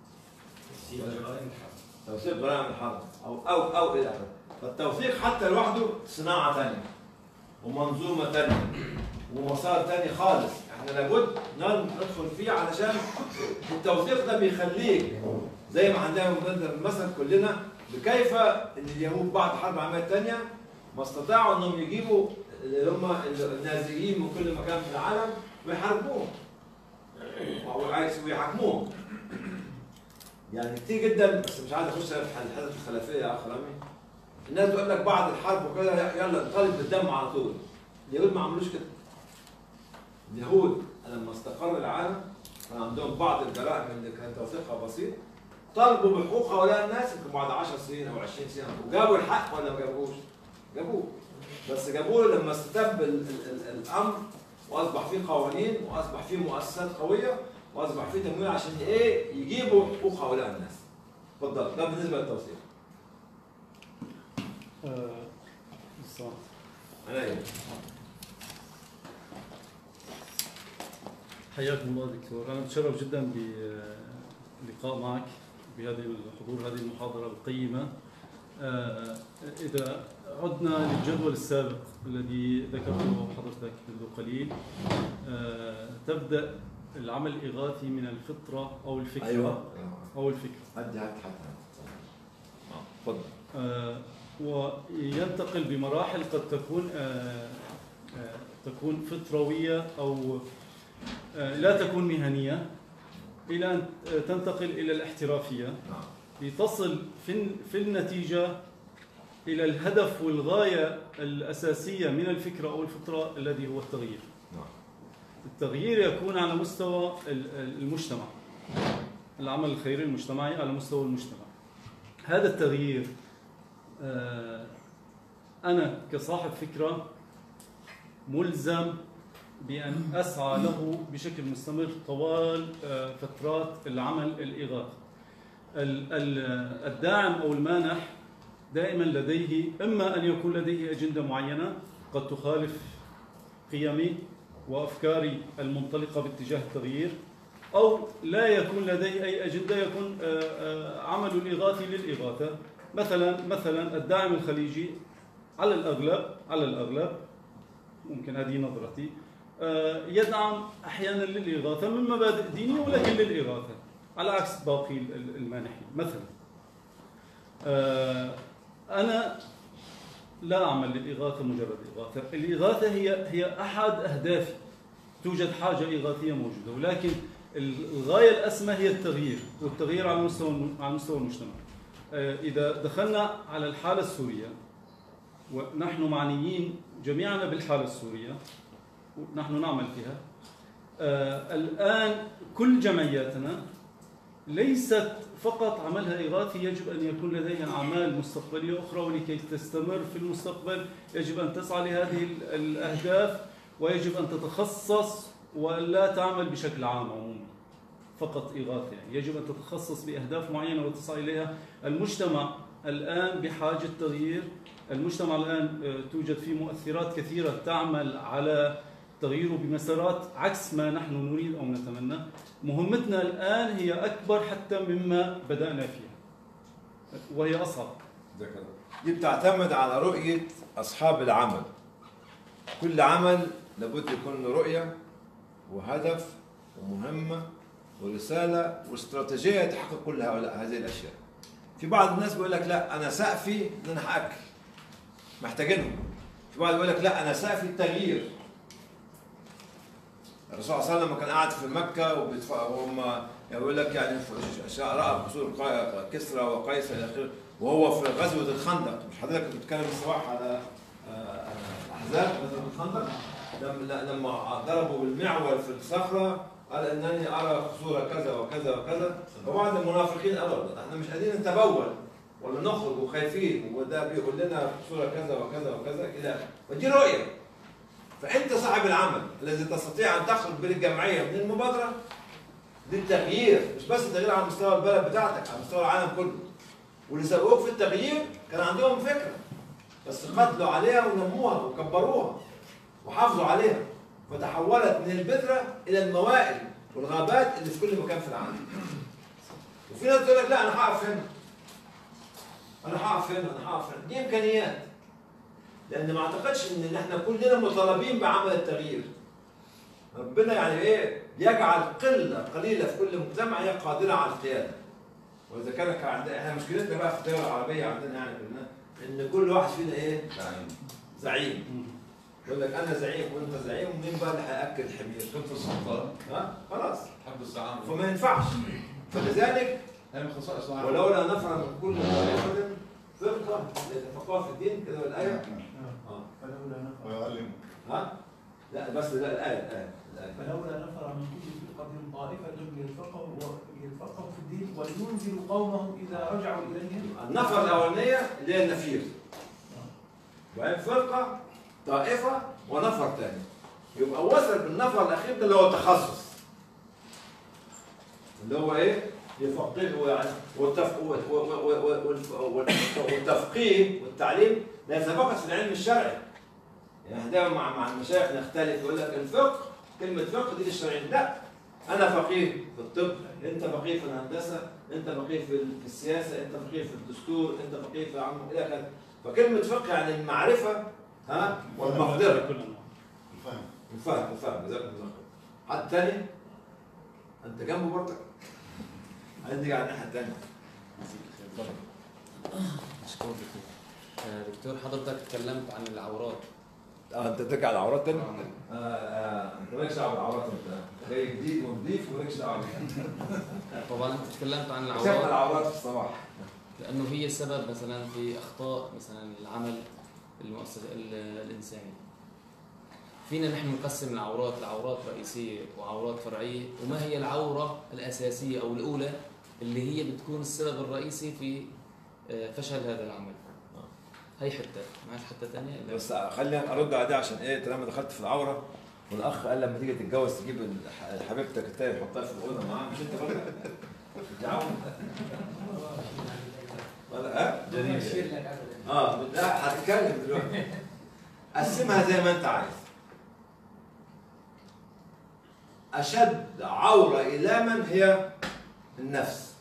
توثيق جرائم الحرب او او او الى اخره. فالتوثيق حتى لوحده صناعه ثانيه ومنظومه ثانيه ومسار ثاني خالص، احنا لابد ندخل فيه علشان التوثيق ده بيخليك زي ما عندنا مثلا كلنا بكيف ان اليهود بعد الحرب العالميه الثانيه ما استطاعوا انهم يجيبوا اللي هم النازيين من كل مكان في العالم ويحاربوهم ويحاكموهم. يعني كتير جدا، بس مش عايز اخش في الحدث الخلافيه يا اخ رامي. الناس تقول لك بعد الحرب وكده يلا نطالب بالدم على طول. اليهود ما عملوش كده. اليهود لما استقر العالم كان عندهم بعض الجرائم اللي كان توثيقها بسيط، طالبوا بحقوق هؤلاء الناس يمكن بعد عشر سنين او عشرين سنه، وجابوا الحق ولا ما جابوش؟ جابوه. بس جابوه لما استتب الامر واصبح فيه قوانين واصبح فيه مؤسسات قويه واصبح فيه تمويل عشان ايه؟ يجيبوا حقوق هؤلاء الناس. اتفضل، ده بالنسبه للتوثيق. آه صح. انا ايه؟ حياكم الله دكتور، انا متشرف جدا بلقاء معك بهذه الحضور هذه المحاضره القيمه. آه اذا عدنا للجدول السابق الذي ذكرته حضرتك منذ قليل، آه تبدا العمل الاغاثي من الفطره او الفكره. أيوة. او الفكره. هدي هات حتى. اتفضل. آه وينتقل بمراحل قد تكون آه آه تكون فطرويه او آه لا تكون مهنيه، الى ان تنتقل الى الاحترافيه لتصل في في النتيجه الى الهدف والغايه الاساسيه من الفكره او الفطره الذي هو التغيير. التغيير يكون على مستوى المجتمع، العمل الخيري المجتمعي على مستوى المجتمع. هذا التغيير أنا كصاحب فكرة ملزم بأن أسعى له بشكل مستمر طوال فترات العمل الإغاثي. الداعم أو المانح دائما لديه إما أن يكون لديه أجندة معينة قد تخالف قيمي وأفكاري المنطلقة باتجاه التغيير، أو لا يكون لديه أي أجندة، يكون عمل الإغاثي للإغاثة. مثلا مثلا الداعم الخليجي على الأغلب على الأغلب ممكن هذه نظرتي يدعم أحيانا للإغاثة من مبادئ دينية ولكن للإغاثة، على عكس باقي المانحين. مثلا أنا لا أعمل للإغاثة مجرد إغاثة، الإغاثة هي هي أحد أهدافي، توجد حاجة إغاثية موجودة، ولكن الغاية الأسمى هي التغيير، والتغيير على مستوى على مستوى المجتمع. إذا دخلنا على الحالة السورية، ونحن معنيين جميعنا بالحالة السورية ونحن نعمل فيها الآن، كل جمعياتنا ليست فقط عملها إغاثي، يجب أن يكون لديها أعمال مستقبلية أخرى، ولكي تستمر في المستقبل يجب أن تسعى لهذه الأهداف، ويجب أن تتخصص ولا تعمل بشكل عام عموما فقط إغاثة. يعني يجب أن تتخصص بأهداف معينة وتسعى إليها. المجتمع الآن بحاجة تغيير، المجتمع الآن توجد فيه مؤثرات كثيرة تعمل على تغييره بمسارات عكس ما نحن نريد أو نتمنى. مهمتنا الآن هي أكبر حتى مما بدأنا فيها، وهي أصعب. دي بتعتمد على رؤية أصحاب العمل. كل عمل لابد يكون له رؤية وهدف ومهمة ورسالة واستراتيجية تحقق كل هؤلاء هذه الأشياء. في بعض الناس بيقول لك لا انا سقفي ان انا هاكل محتاجينهم. في بعض يقول لك لا انا سقفي التغيير. الرسول صلى الله عليه وسلم لما كان قاعد في مكه وهم يقول لك يعني راى قصور كسرى وقيصر الى اخره، وهو في غزوه الخندق. مش حضرتك كنت بتتكلم الصباح على الاحزاب غزوه الخندق لما ضربوا بالمعول في الصخره قال انني ارى قصور كذا وكذا وكذا، فبعض المنافقين قالوا احنا مش قادرين نتبول ولا نخرج وخايفين وده بيقول لنا قصور كذا وكذا وكذا الى اخره، ودي رؤيه. فانت صاحب العمل الذي تستطيع ان تخرج بالجمعيه من المبادره للتغيير، مش بس التغيير على مستوى البلد بتاعتك، على مستوى العالم كله. واللي سبقوك في التغيير كان عندهم فكره بس قتلوا عليها ونموها وكبروها وحافظوا عليها، فتحولت من البذره الى الموائل والغابات اللي في كل مكان في العالم. وفي ناس تقول لك لا انا هقف هنا، انا هقف هنا، انا هقف هنا. دي امكانيات، لان ما اعتقدش ان احنا كلنا مطالبين بعمل التغيير. ربنا يعني ايه؟ يجعل قله قليله في كل مجتمع هي قادره على القياده. واذا كان عندنا احنا مشكلتنا بقى في الدول العربيه عندنا يعني كلنا ان كل واحد فينا ايه؟ زعيم. زعيم. يقول لك انا زعيم وانت زعيم، ومين بقى اللي هياكل الحمير؟ كنت السلطان ها؟ خلاص. حب الزعامه. فما ينفعش. فلذلك هي من خصائص العالم. ولولا نفر من كل طائفه فرقه ليتفقهوا في الدين كده الايه. اه. فلولا نفر. ويعلم. ها؟ لا بس لا الايه الايه الايه. فلولا نفر من كل فرقة طائفة ليتفقهوا ليتفقهوا في الدين ولينذروا قومهم إذا رجعوا إليهم. النفر الاولانيه اللي هي النفير. وبعدين فرقه طائفه ونفر ثاني. يبقى وصل بالنفر الاخير ده اللي هو التخصص. اللي هو ايه؟ يفقهوا يعني والتفقيه والتعليم ليس فقط في العلم الشرعي. يعني احنا دايما مع مع المشايخ نختلف يقول لك الفقه كلمه فقه دي للشرعيين، لا انا فقيه في الطب، انت فقيه في الهندسه، انت فقيه في السياسه، انت فقيه في الدستور، انت فقيه في عم الى اخره. فكلمه فقه يعني المعرفه ها والمقدره. الفهم. الفهم الفهم جزاكم الله خير. حد ثاني؟ انت جنبه برضك؟ عندي على الناحيه الثانيه. مشكور دكتور. دكتور حضرتك تكلمت عن العورات. اه انت بترجع على العورات تاني؟ اه اه انت مالكش دعوه بالعورات، انت جاي جديد ونضيف ومالكش دعوه. طبعا انت تكلمت عن شايف العورات العورات في الصباح لانه هي سبب مثلا في اخطاء مثلا العمل المؤسسي الانساني. فينا نحن نقسم العورات لعورات رئيسيه وعورات فرعيه، وما هي العوره الاساسيه او الاولى اللي هي بتكون السبب الرئيسي في فشل هذا العمل. هي حته معك حته ثانيه بس خليني ارد على دي عشان ايه؟ طالما دخلت في العوره والاخ قال لما تيجي تتجوز تجيب حبيبتك التاني تحطها في الاوضه معاه، مش انت برضه؟ الدعوه ولا ها؟ جميل. اه لا هتتكلم دلوقتي. قسمها زي ما انت عايز. اشد عوره الاما هي النفس.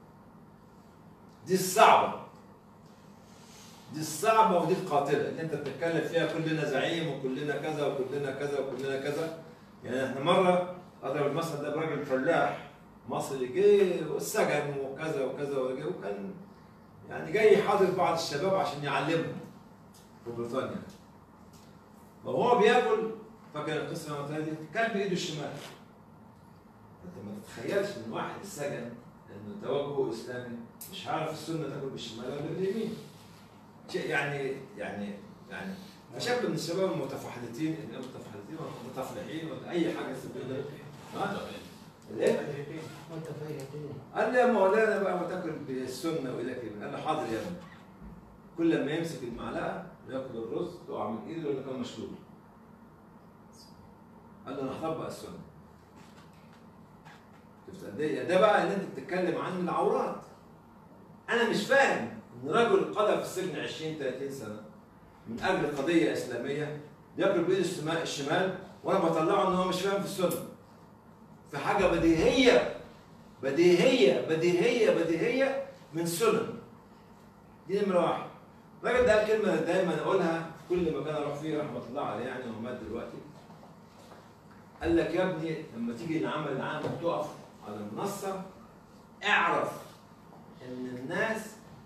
دي الصعبه. دي الصعبة ودي القاتلة اللي انت بتتكلم فيها كلنا زعيم وكلنا كذا وكلنا كذا وكلنا كذا. يعني احنا مرة اضرب المثل ده براجل فلاح مصري جه والسجن وكذا وكذا وجه وكان يعني جاي حاضر بعض الشباب عشان يعلمهم في بريطانيا. وهو بياكل فاكر القصة اللي دي كان بايده الشمال. انت ما تتخيلش ان واحد السجن انه توجهه اسلامي مش هيعرف السنة تاكل بالشمال ولا باليمين. شيء يعني يعني يعني شاب من الشباب المتفحلتين المتفحلتين والمتفلحين ولا اي حاجه تسميها ها؟ ليه؟ قال لي يا مولانا بقى ما تاكل بالسنه والى كده. قال له حاضر يا ابني. كل ما يمسك المعلقه ياكل الرز تقع من ايده لانه كان مشلول. قال له انا هطبق السنه. شفت قد ايه؟ ده بقى اللي انت بتتكلم عنه العورات. انا مش فاهم ان رجل قضى في السجن عشرين ثلاثين سنه من اجل قضيه اسلاميه ياكل بايده الشمال وانا بطلعه ان هو مش فاهم في السنه. في حاجه بديهيه بديهيه بديهيه بديهيه من سنن. دي نمره واحد. الراجل ده الكلمه اللي دايما اقولها كل مكان اروح فيه رحمه الله عليه يعني هو مات دلوقتي. قال لك يا ابني لما تيجي العمل العام وتقف على المنصه اعرف ان الناس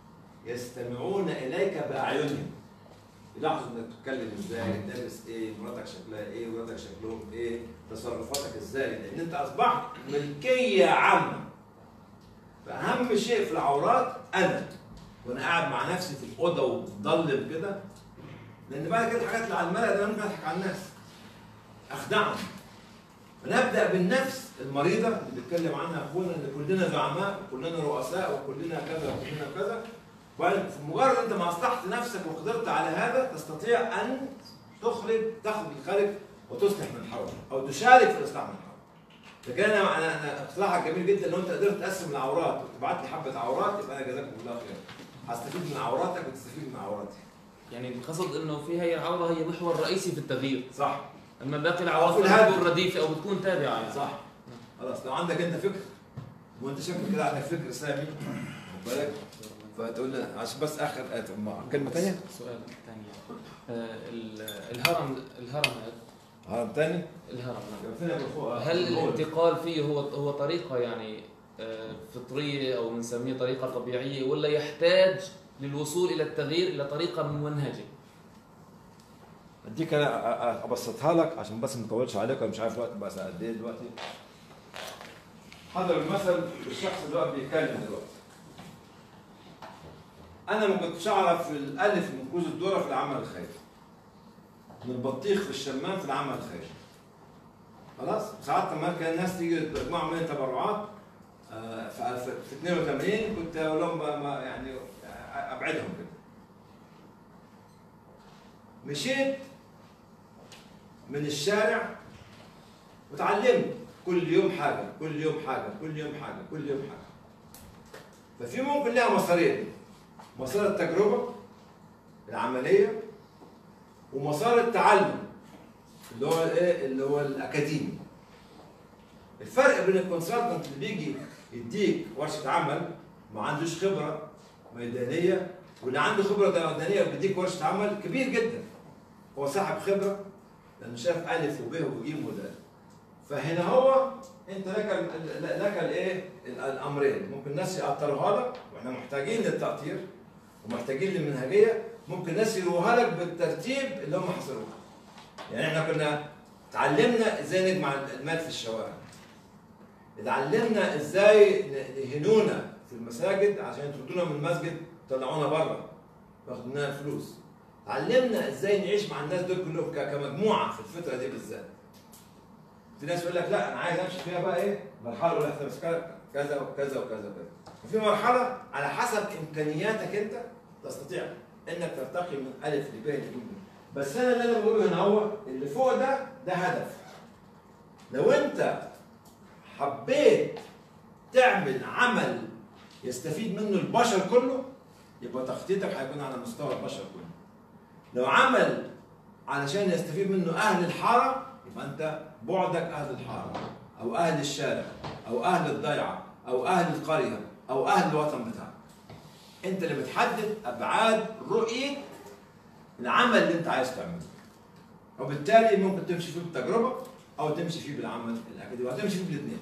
يستمعون اليك باعينهم، يلاحظوا انك بتتكلم ازاي، لابس ايه، مراتك شكلها ايه، ولادك شكلهم ايه، تصرفاتك ازاي، لان انت اصبحت ملكيه عامه. فاهم شيء في العورات انا وانا قاعد مع نفسي في الاوضه ومضلم كده، لان بعد كده الحاجات اللي على الملأ ده ممكن اضحك على الناس اخدعهم. فنبدا بالنفس المريضه اللي بيتكلم عنها اخونا ان كلنا زعماء وكلنا رؤساء وكلنا كذا وكلنا كذا. وبعدين مجرد انت ما اصلحت نفسك وقدرت على هذا تستطيع ان تخرج تاخذ الخارج وتصلح من حولك او تشارك في الاصلاح من حولك. لكن انا انا انا اقتراحك جميل جدا لو انت قدرت تقسم العورات وتبعت لي حبه عورات يبقى انا جزاكم الله خير. هستفيد من عوراتك وتستفيد من عوراتي. يعني القصد انه في هي العوره هي محور رئيسي في التغيير. صح. اما باقي العورات بتكون رديفه او بتكون تابعه يعني. صح. خلاص لو عندك انت فكر وانت شكل كده عندك فكر سامي خد بالك فتقول لنا عشان بس اخر كلمه ثانيه. سؤال ثاني آه الهرم الهرم هرم ثاني؟ الهرم نعم. هل الانتقال فيه هو هو طريقه يعني آه فطريه او بنسميه طريقه طبيعيه ولا يحتاج للوصول الى التغيير الى طريقه ممنهجه؟ اديك انا ابسطها لك عشان بس ما نطولش عليك، انا مش عارف الوقت بقى قد ايه دلوقتي. حضر المثل الشخص اللي هو بيتكلم دلوقتي. انا ما كنتش اعرف الالف من كوز الذره في العمل الخيري. من البطيخ في الشمام في العمل الخيري. خلاص؟ ساعات لما كان الناس تيجي تجمع مني تبرعات في اثنين وثمانين كنت اقول لهم يعني ابعدهم كده. مشيت من الشارع وتعلمت كل يوم حاجه، كل يوم حاجه، كل يوم حاجه، كل يوم حاجه. ففي ممكن لها مسارين. مسار التجربه العمليه ومسار التعلم اللي هو الايه؟ اللي هو الاكاديمي. الفرق بين الكونسلتنت اللي بيجي يديك ورشه عمل ما عندوش خبره ميدانيه واللي عنده خبره ميدانيه وبيديك ورشه عمل كبير جدا. هو صاحب خبره لانه شاف الف وب وج ودال. فهنا هو انت لك لك الايه؟ الامرين، ممكن الناس يأطروها لك واحنا محتاجين للتأطير ومحتاجين للمنهجيه، ممكن الناس يروها لك بالترتيب اللي هم حصلوه. يعني احنا كنا اتعلمنا ازاي نجمع المال في الشوارع. اتعلمنا ازاي يهنونا في المساجد عشان يطردونا من المسجد ويطلعونا بره وياخدوا مننا الفلوس. اتعلمنا ازاي نعيش مع الناس دول كلهم كمجموعه في الفتره دي بالذات. في ناس يقول لك لا انا عايز امشي فيها بقى ايه؟ مرحله ولا كذا وكذا وكذا وكذا. وفي مرحله على حسب امكانياتك انت تستطيع انك ترتقي من الف لب لج. بس انا اللي انا بقوله هنا هو اللي فوق ده ده هدف. لو انت حبيت تعمل عمل يستفيد منه البشر كله يبقى تخطيطك هيكون على مستوى البشر كله. لو عمل علشان يستفيد منه اهل الحاره يبقى انت بعدك اهل الحاره او اهل الشارع او اهل الضيعه او اهل القريه او اهل الوطن بتاعك. انت اللي بتحدد ابعاد رؤيه العمل اللي انت عايز تعمله. وبالتالي ممكن تمشي فيه بالتجربه او تمشي فيه بالعمل الاكاديمي وهتمشي فيه بالاثنين.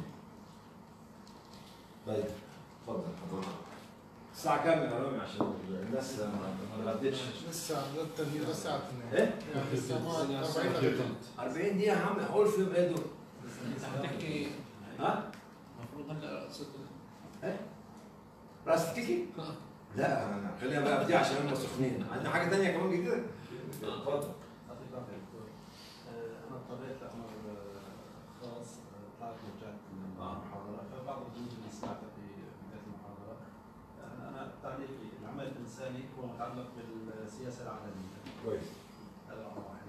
طيب اتفضل حضرتك. الساعة كام يا رامي عشان الناس ما غدتش؟ لسه التغيير الساعة اثنين. ايه؟ يعني الساعة أربعين أربعين دقيقة يا عم اقول فيهم ايه دول؟ هتحكي ها؟ المفروض هلا صوت ايه؟ راس الكيكي؟ لا انا خلينا بقى بدي عشان هم سخنين، عندنا حاجة ثانية كمان جديدة؟ اتفضل. يعطيك العافية دكتور. أنا اضطريت لأمر خاص طلعت رجعت من المحاضرة، فبعض الجزء اللي سمعته في بداية المحاضرة أنا تعليقي العمل الإنساني هو متعلق بالسياسة العالمية. كويس. هذا أمر واحد.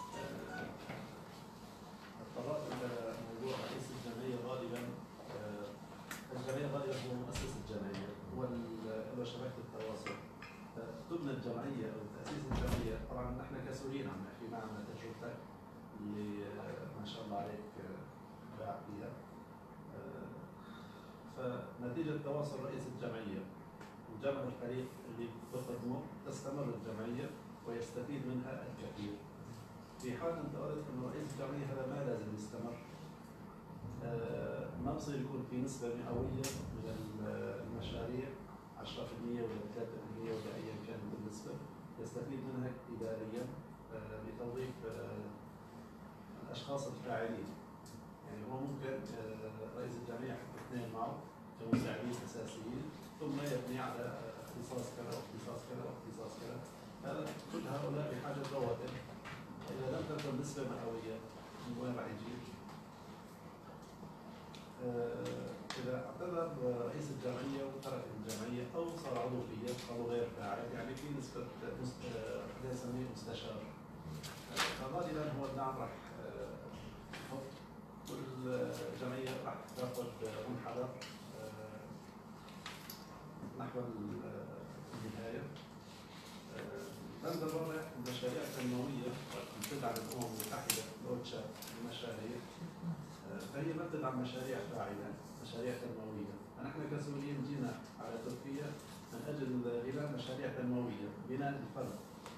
اضطريت إلى موضوع رئيس الجمعية غالبا. الجمعية غالبا هو مؤسس الجمعية، هو له شبكة التواصل. تبنى الجمعية أو تأسيس الجمعية، طبعا نحن كسوريين عم نحكي ما عندنا تجربتك اللي ما شاء الله عليك باع فيها. فنتيجة تواصل رئيس الجمعية وجمع الفريق اللي بتخدمه تستمر الجمعية ويستفيد منها الكثير. في حال أنت قلت إنه رئيس الجمعية هذا ما لازم يستمر، ما بصير يكون في نسبة مئوية من المشاريع عشرة بالمئة ولا ثلاثة بالمئة ولا ايا كان بالنسبه يستفيد منها اداريا آه، بتوظيف آه، الاشخاص الفاعلين. يعني هو ممكن آه، رئيس الجمعيه يحط اثنين معه كمساعدين اساسيين ثم يبني على اختصاص كذا واختصاص كذا واختصاص كذا. هذا كل هؤلاء بحاجه رواتب، واذا لم تكن نسبه مئويه من وين راح يجيب؟ آه، إذا اعتذر رئيس الجمعية وترك الجمعية أو صار عضو فيها صار غير فاعل، يعني في نسبة خلينا نسميه مستشار. فغالبا هو الدعم راح آه، يحط كل جمعية راح تاخذ منحدر آه، نحو النهاية. بند الرابع المشاريع التنموية تدعم الأمم المتحدة لوتشا المشاريع، فهي ما بتدعم مشاريع فاعلة، مشاريع تنموية. فنحن كسوريين جينا على تركيا من أجل بناء مشاريع تنموية، بناء الفرد.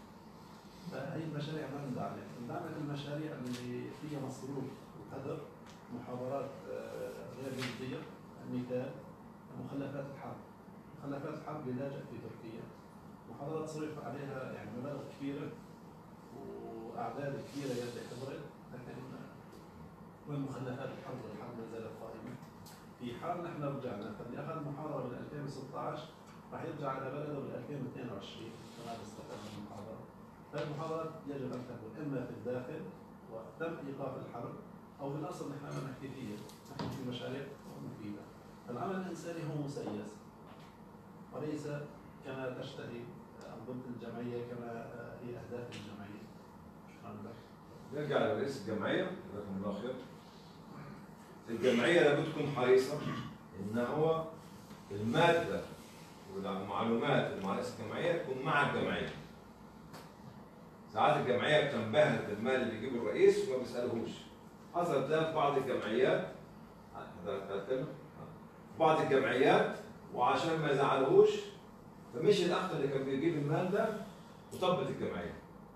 فهي المشاريع ما اندعمت، اندعمت المشاريع اللي فيها مصروف وهدر، محاضرات غير جدية. مثال مخلفات الحرب. مخلفات الحرب لاجئ في تركيا، محاضرات صرف عليها يعني مبالغ كبيرة وأعداد كبيرة يلي حضرت، لكن وين مخلفات الحرب والحرب ما زالت قائمة. في حال نحن رجعنا فاللي أخذ محاضرة بال ألفين وستة عشر راح يرجع على بلده بال ألفين واثنين وعشرين كما استفاد من المحاضرة. فالمحاضرات يجب أن تكون إما في الداخل وتم إيقاف الحرب، أو في الأصل نحن ما نحكي فيها، نحكي في مشاريع مفيدة. العمل الإنساني هو مسيس وليس كما تشتهي أنظمة الجمعية كما هي أهداف الجمعية. شكرا لك. نرجع لرئيس الجمعية، جزاكم الله خير. الجمعية لابد تكون حريصة إن هو المادة والمعلومات اللي مع رئيس الجمعية تكون مع الجمعية. ساعات الجمعية بتنبهر بالمال اللي بيجيبه الرئيس وما بيسألهوش. حصلت ده في بعض الجمعيات، في بعض الجمعيات وعشان ما يزعلهوش فمشي الأخ اللي كان بيجيب المال ده وطبت الجمعية.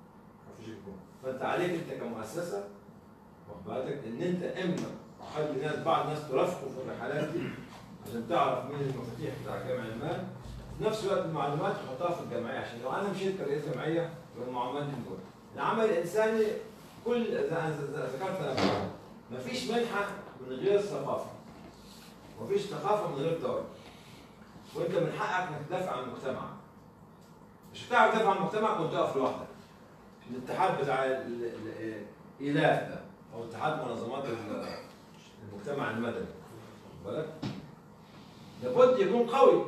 فأنت عليك أنت كمؤسسة واخد بالك إن أنت إما تخلي ناس بعض الناس ترافقوا في الرحلات دي عشان تعرف مين المفاتيح بتاع جمع المال، في نفس الوقت المعلومات تحطها في الجمعية عشان لو أنا مشيت كرئيس جمعية يبقى المعلومات دي موجودة. العمل الإنساني كل إذا ذكرت أنا مفيش منحة من غير ثقافة. مفيش ثقافة من غير دولة. وأنت من حقك إنك تدافع عن المجتمع. مش هتعرف تدافع عن المجتمع كنت تقف لوحدك. الاتحاد بتاع الإيلاف ده أو اتحاد منظمات المجتمع المدني بالك لابد يكون قوي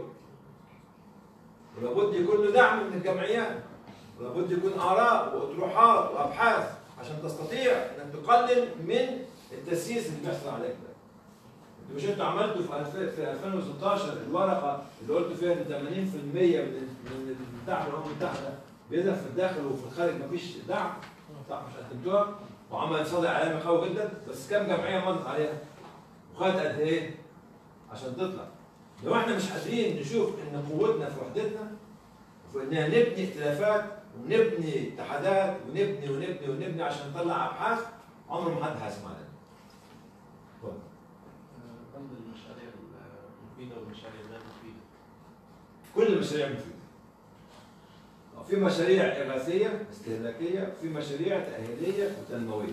ولابد يكون له دعم من الجمعيات ولابد يكون آراء وأطروحات وأبحاث عشان تستطيع إنك تقلل من التسييس اللي بيحصل عليك ده. انتوا مش انتوا عملتوا في ألفين وستة عشر الورقه اللي قلتوا فيها ان ثمانين بالمئة من من الدعم الامم المتحده بيذهب في الداخل وفي الخارج مفيش دعم؟ صح مش قدمتوها؟ وعملت صدى اعلامي قوي جدا، بس كم جمعيه مضت عليها؟ وخدت قد ايه؟ عشان تطلع. لو احنا مش قادرين نشوف ان قوتنا في وحدتنا وفي اننا نبني ائتلافات ونبني اتحادات ونبني ونبني ونبني عشان نطلع ابحاث، عمر ما حد هيسمع لنا. اتفضل. ضمن المشاريع المفيدة والمشاريع الغير مفيدة. كل المشاريع مفيدة. في مشاريع إغاثية استهلاكية، في مشاريع تأهيلية وتنموية.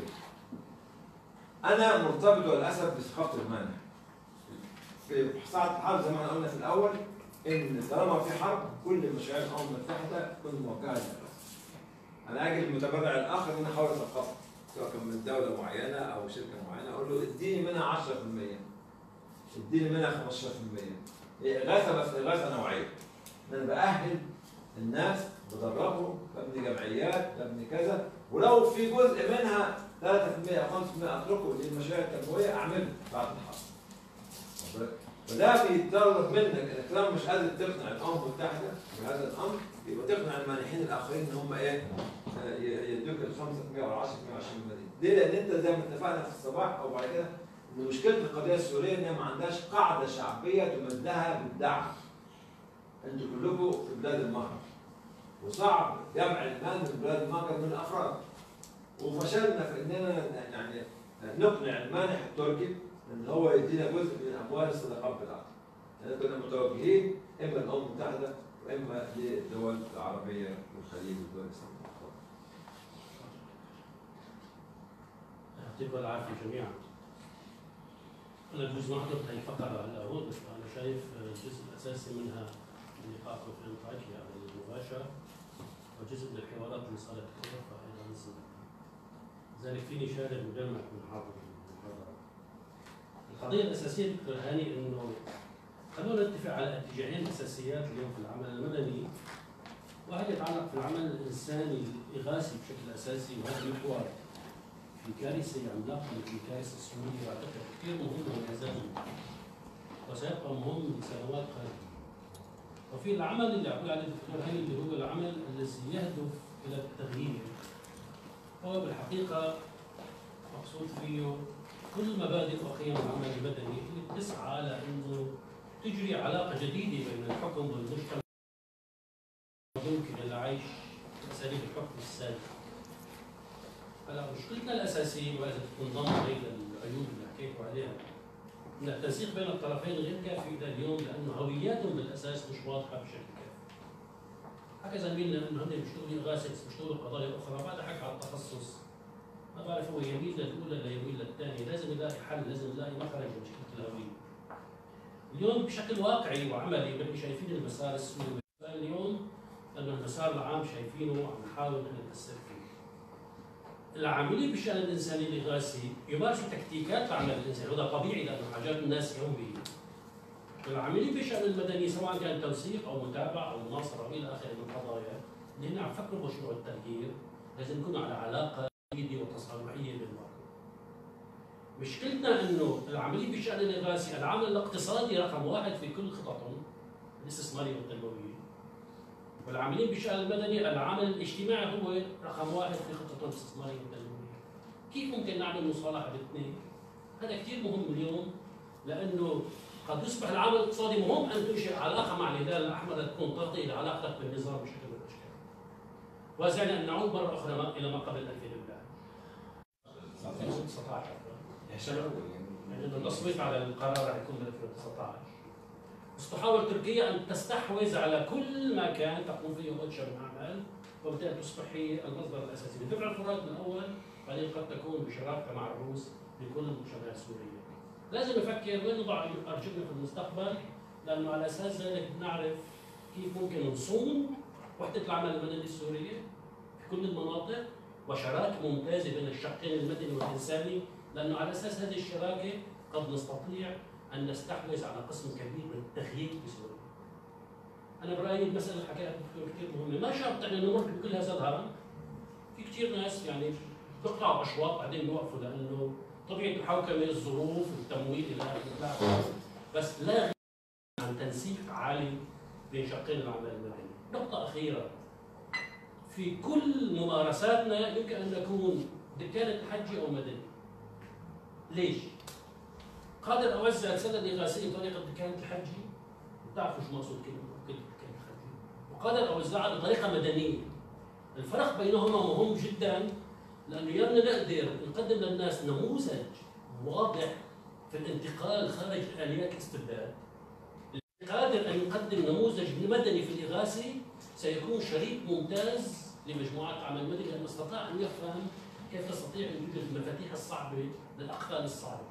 أنا مرتبط للأسف بثقافة المانع. في ساعة الحرب زي ما قلنا في الأول إن طالما في حرب كل مشاريع الأمم المتحدة تكون موجهة للإغاثة. أنا أجي المتبرع الآخر إن أحاول أثقفه سواء كان من دولة معينة أو شركة معينة أقول له اديني منها عشرة بالمئة. اديني منها خمسة عشر بالمئة. إغاثة بس إغاثة نوعية. أنا بأهل الناس بدربهم ببني جمعيات ببني كذا ولو في جزء منها ثلاثة بالمئة أو خمسة بالمئة أتركه للمشاريع التنموية أعمله بعد الحرب. فده بيتطلب منك انك لما مش قادر تقنع الامم المتحده بهذا الامر يبقى تقنع المانحين الاخرين ان هم ايه يدوك ال خمسة بالمئة او عشرة بالمئة وعشرين بالمئة. ليه؟ لان انت زي ما اتفقنا في الصباح او بعد كده ان مشكله القضيه السوريه ان ما عندهاش قاعده شعبيه تمد لها بالدعم. انتوا كلكم في بلاد المهجر وصعب جمع المال من بلاد المهجر من الافراد. وفشلنا في اننا يعني نقنع المانح التركي ان هو يدينا جزء من اموال الصدقات بتاعته. يعني كنا متوجهين اما للامم المتحده واما للدول العربيه والخليج والدول الاسلاميه. يعطيكم العافيه جميعا. انا بجوز ما حضرت هي الفقره هلا هون، بس انا شايف الجزء الاساسي منها لقاءكم في انطاكيا على المباشر، وجزء من الحوارات اللي صارت في اوروبا ايضا السنه. لذلك فيني شارك مجمع من حاضر المحاضره. القضيه الاساسيه دكتور هاني انه خلونا نتفق على اتجاهين اساسيات اليوم في العمل المدني. واحد يتعلق في العمل الانساني الاغاثي بشكل اساسي، وهذا محور في كارثه عملاقه مثل الكارثه السوريه، واعتقد كثير مهم ولا يزال وسيبقى مهم لسنوات قادمه. وفي العمل اللي عم عليه الدكتور هاني اللي هو العمل الذي يهدف الى التغيير، هو بالحقيقه مقصود فيه كل مبادئ وقيم العمل المدني اللي بتسعى على انه تجري علاقه جديده بين الحكم والمجتمع، ممكن العيش اساليب الحكم السابقه. هلا مشكلتنا الاساسيه واذا تنضم الى العيوب اللي حكيتوا عليها ان التنسيق بين الطرفين غير كافي الى اليوم، لانه هوياتهم بالاساس مش واضحه بشكل كافي. حكى زميلنا انه هن بيشتغلوا اغاثه، بيشتغلوا قضايا اخرى، بعد حكى على التخصص. ما بعرف هو يميل للاولى ولا يميل للثانيه، لازم يلاقي حل، لازم يلاقي مخرج من مشكله الهويه. اليوم بشكل واقعي وعملي بنحكي شايفين المسار السوري، اليوم انه المسار العام شايفينه وعم نحاول ان نكسر فيه. العاملين بالشأن الإنساني الإغاثي يمارسوا تكتيكات العمل الإنساني، وهذا طبيعي لأنه حاجات الناس يوميا. العاملين بالشأن المدني سواء كان توثيق أو متابعة أو مناصرة أو إلى آخره من القضايا، اللي هن عم يفكروا بمشروع التغيير، لازم يكونوا على علاقة جيدة وتصالحية بين بعضهم. مشكلتنا إنه العاملين بالشأن الإغاثي العمل الاقتصادي رقم واحد في كل خططهم الاستثمارية والتنموية. والعاملين بالشأن المدني العمل الاجتماعي هو رقم واحد في خطتهم الاستثماريه والتنمويه. كيف ممكن نعمل مصالحه بالاثنين؟ هذا كثير مهم اليوم، لانه قد يصبح العمل الاقتصادي مهم ان تنشئ علاقه مع الهلال الاحمر تكون تغطي الى علاقتك بالنظام بشكل من الاشكال. وهذا يعني ان نعود مره اخرى الى ما قبل ألفين وتسعة عشر. يعني انه نصوت على القرار رح يكون ب ألفين وتسعة عشر. بس تحاول تركيا ان تستحوذ على كل ما كان تقوم فيه اوتشا من اعمال، وبالتالي تصبح هي المصدر الاساسي لدفع الفرات من اول، بعدين قد تكون بشراكه مع الروس لكل المجتمعات السوريه. لازم نفكر وين نضع ارجلنا في المستقبل، لانه على اساس ذلك بنعرف كيف ممكن نصون وحده العمل المدني السوريه في كل المناطق، وشراكه ممتازه بين الشقين المدني والانساني، لانه على اساس هذه الشراكه قد نستطيع أن نستحوذ على قسم كبير من التغيير في سوريا. أنا برأيي المسألة اللي حكيها الدكتور كثير مهمة، ما شرط أن نمر بكل هذا الهرم. في كثير ناس يعني بيقطعوا أشواط بعدين بيوقفوا، لأنه طبيعة الحوكمة، الظروف، التمويل إلى آخره، بس لا غنى عن تنسيق عالي بين شقين العمل المدني. نقطة أخيرة، في كل ممارساتنا يمكن أن نكون دكانة حجي أو مدني. ليش؟ قادر اوزع رساله اغاثيه بطريقه دكانه الحجي، بتعرفوا شو مقصود كلمه دكانه الحجي، وقادر اوزعها بطريقه مدنيه. الفرق بينهما مهم جدا، لانه يا نقدر نقدم للناس نموذج واضح في الانتقال خارج اليات الاستبداد. قادر ان يقدم نموذج مدني في الاغاثه سيكون شريك ممتاز لمجموعات عمل مدني، لانه استطاع ان يفهم كيف تستطيع ان توجد المفاتيح الصعبه للاقفال الصعبه.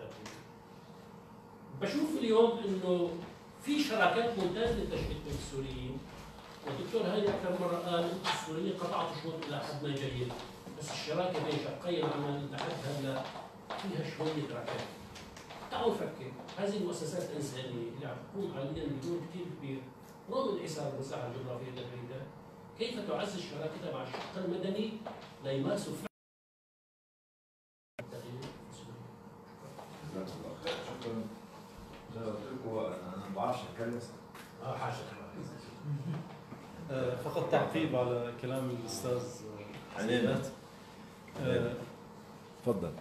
بشوف اليوم انه في شراكات ممتازه للتشغيل بين السوريين، والدكتور هاني اكثر مره قال السوريين قطعوا شوط الى حد ما جيد، بس الشراكه بين شقي العمل لحد هلا فيها شويه ركائز. تعالوا نفكر، هذه المؤسسات الانسانيه اللي عم تقوم حاليا بدور كثير كبير رغم انحسار المساحه الجغرافيه البعيده، كيف تعزز شراكتها مع الشق المدني ليمارسوا فعلا التغيير في سوريا؟ شكرا. زي ما قلت لكم انا ما بعرفش اتكلم. اه حاشا. فقط تعقيب على كلام الاستاذ عنينات. اتفضل.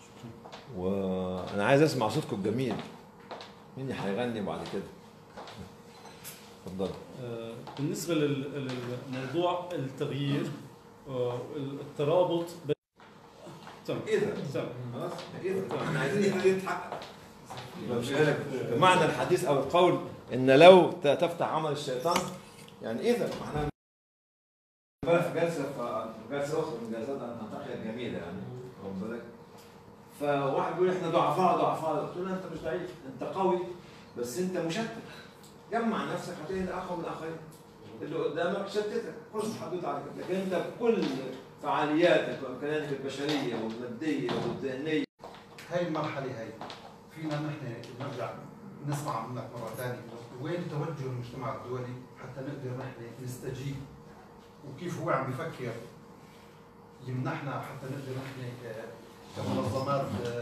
وانا عايز اسمع صوتكم الجميل. مين اللي هيغني بعد كده؟ اتفضل. بالنسبه للموضوع التغيير، الترابط بين اذا تمام خلاص اذا احنا عايزين يتحقق. بمعنى الحديث او القول ان لو تفتح عمل الشيطان، يعني اذا احنا امبارح في جلسه في جلسه اخرى من جلسات اعتقد الجميله يعني واخد بالك، فواحد بيقول احنا ضعفاء ضعفاء، قلت له انت مش ضعيف، انت قوي بس انت مشتت. جمع نفسك هتلاقي الاخر من الاخرين اللي قدامك شتتك، خلص حدود على كده. لكن انت بكل فعالياتك وامكانياتك البشريه والماديه والذهنيه. هاي المرحله هاي فينا نحن نرجع نسمع منك مره ثانيه وين توجه المجتمع الدولي حتى نقدر نحن نستجيب، وكيف هو عم بفكر يمنحنا حتى نقدر نحن كمنظمات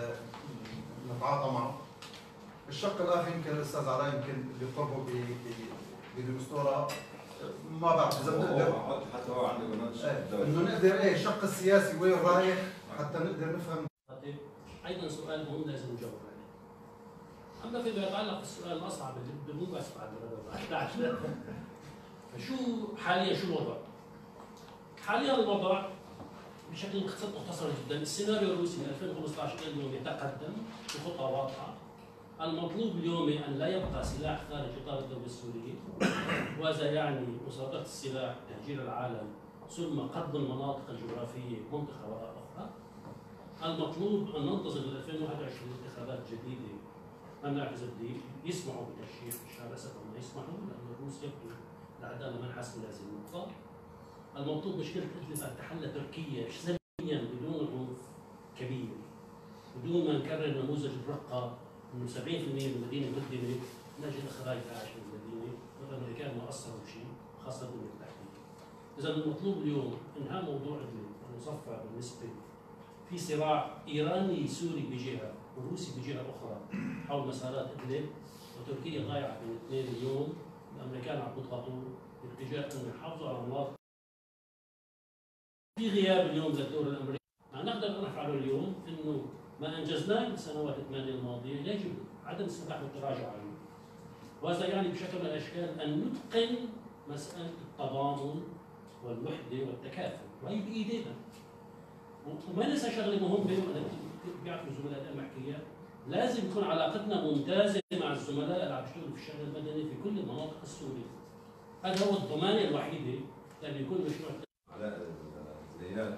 نتعاطى معه. الشق الاخر يمكن الاستاذ علاء يمكن اللي طلبه بدكتوراه ما بعرف اذا بنقدر حتى هو عنده برنامج انه نقدر ايه الشق السياسي وين رايح حتى نقدر نفهم. ايضا سؤال مهم لازم نجاوب عليه. اما فيما يتعلق بالسؤال الاصعب اللي مو بس بعد أحد عشر فشو حاليا شو الوضع؟ حاليا الوضع بشكل مختصر جدا، السيناريو الروسي ألفين وخمسة عشر اليوم يتقدم بخطى واضحه. المطلوب اليوم ان لا يبقى سلاح خارج اطار الدوله السوريه، وهذا يعني مساواة السلاح، تهجير العالم، ثم قض المناطق الجغرافيه منطقه وراء اخرى. المطلوب ان ننتظر ل ألفين وواحد وعشرين انتخابات جديده، مناحز الدين يسمحوا بترشيح بشار اسد او ما يسمحوا، لان الروس يبدو العداله منحس من هذه النقطه. المطلوب مشكله ادلب ان تحل تركيا سلميا بدون عنف كبير، بدون ما نكرر نموذج الرقه انه سبعين بالمئة من المدينه مهدمه نجد اخراج داعش من المدينه، والامريكان ما اثروا بشيء خاصه الدول المتحده. اذا المطلوب اليوم انهاء موضوع ادلب المصفى بالنسبه في صراع ايراني سوري بجهه وروسي بجهه اخرى حول مسارات ادلب، وتركيا ضايعه بين اثنين اليوم، الامريكان عم يضغطوا باتجاه انه يحافظوا على مناطق في غياب اليوم للدور الامريكي. ما نقدر نفعله اليوم انه ما انجزناه بالسنوات الثمانيه الماضيه يجب عدم السماح بالتراجع عنه. وهذا يعني بشكل من الاشكال ان نتقن مساله التضامن والوحده والتكافل، وهي بايدينا. وما ننسى شغله مهمه، وانا بيعرفوا الزملاء دائما احكيها، لازم يكون علاقتنا ممتازه مع الزملاء اللي عم يشتغلوا في الشأن المدني في كل المناطق السوريه. هذا هو الضمانه الوحيده لان يكون مشروع. علاء زياد،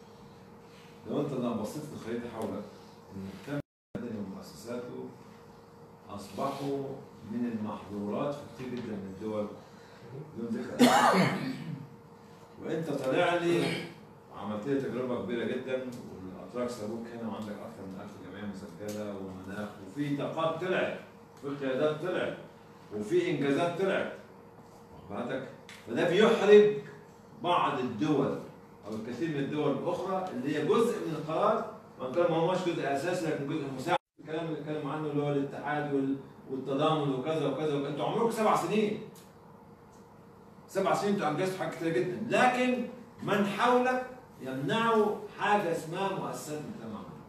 لو انت لما بصيت في الخريطه حولك، المجتمع المدني ومؤسساته اصبحوا من المحظورات في كثير جدا من الدول بدون ذكر. وانت طالع لي وعملت لي تجربه كبيره جدا، والاتراك سابوك هنا وعندك اكثر من ألف جمعيه مسجله ومناخ، وفي طاقات طلعت، وفي قيادات طلعت، وفي انجازات طلعت. واخد فده بيحرج بعض الدول او الكثير من الدول الاخرى اللي هي جزء من القرار، وان كان ما هوش جزء اساسي لكن جزء مساعد. الكلام اللي اتكلم عنه اللي هو الاتحاد والتضامن وكذا وكذا، انتوا عمركم سبع سنين. سبع سنين انتوا انجزتوا حاجات كتير جدا، لكن من حولك يمنعوا حاجه اسمها مؤسسات مجتمع مدني.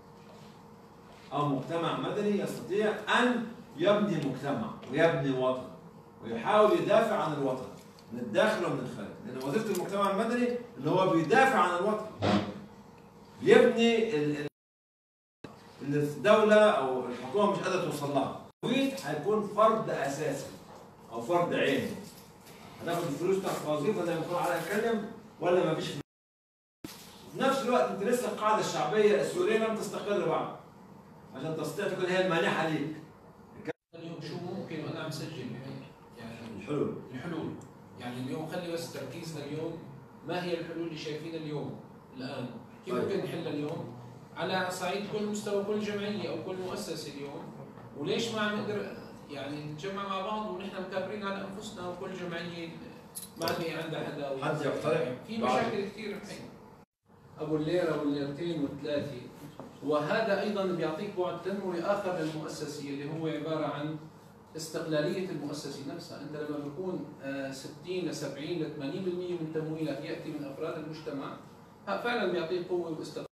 او مجتمع مدني يستطيع ان يبني مجتمع ويبني وطن ويحاول يدافع عن الوطن من الداخل ومن الخارج، لان وظيفه المجتمع المدني اللي هو بيدافع عن الوطن، بيبني اللي الدوله او الحكومه مش قادره توصل لها. التمويل هيكون فرض اساسي او فرض عيني. هتاخد الفلوس تحت وظيفه زي ما كنا على نتكلم ولا ما فيش فلوس؟ في نفس الوقت انت لسه القاعده الشعبيه السوريه لم تستقر بعد عشان تستطيع تكون هي المانحه ليك. اليوم شو ممكن وانا عم سجل يعني الحلول الحلول يعني اليوم خلي بس تركيزنا اليوم ما هي الحلول اللي شايفينها اليوم الان، كيف ممكن نحلها اليوم على صعيد كل مستوى كل جمعيه او كل مؤسسه اليوم، وليش ما عم نقدر يعني نتجمع مع بعض ونحن مكابرين على انفسنا وكل جمعيه ما في عندها حدا حد يقترح في مشاكل كثير الحين ابو الليره والليرتين والثلاثه. وهذا ايضا بيعطيك بعد تنموي اخر للمؤسسه اللي هو عباره عن استقلاليه المؤسسه نفسها. انت لما بيكون ستين ل سبعين ل ثمانين بالمئة من تمويلك ياتي من افراد المجتمع، فعلا بيعطيك قوه واستقلاليه.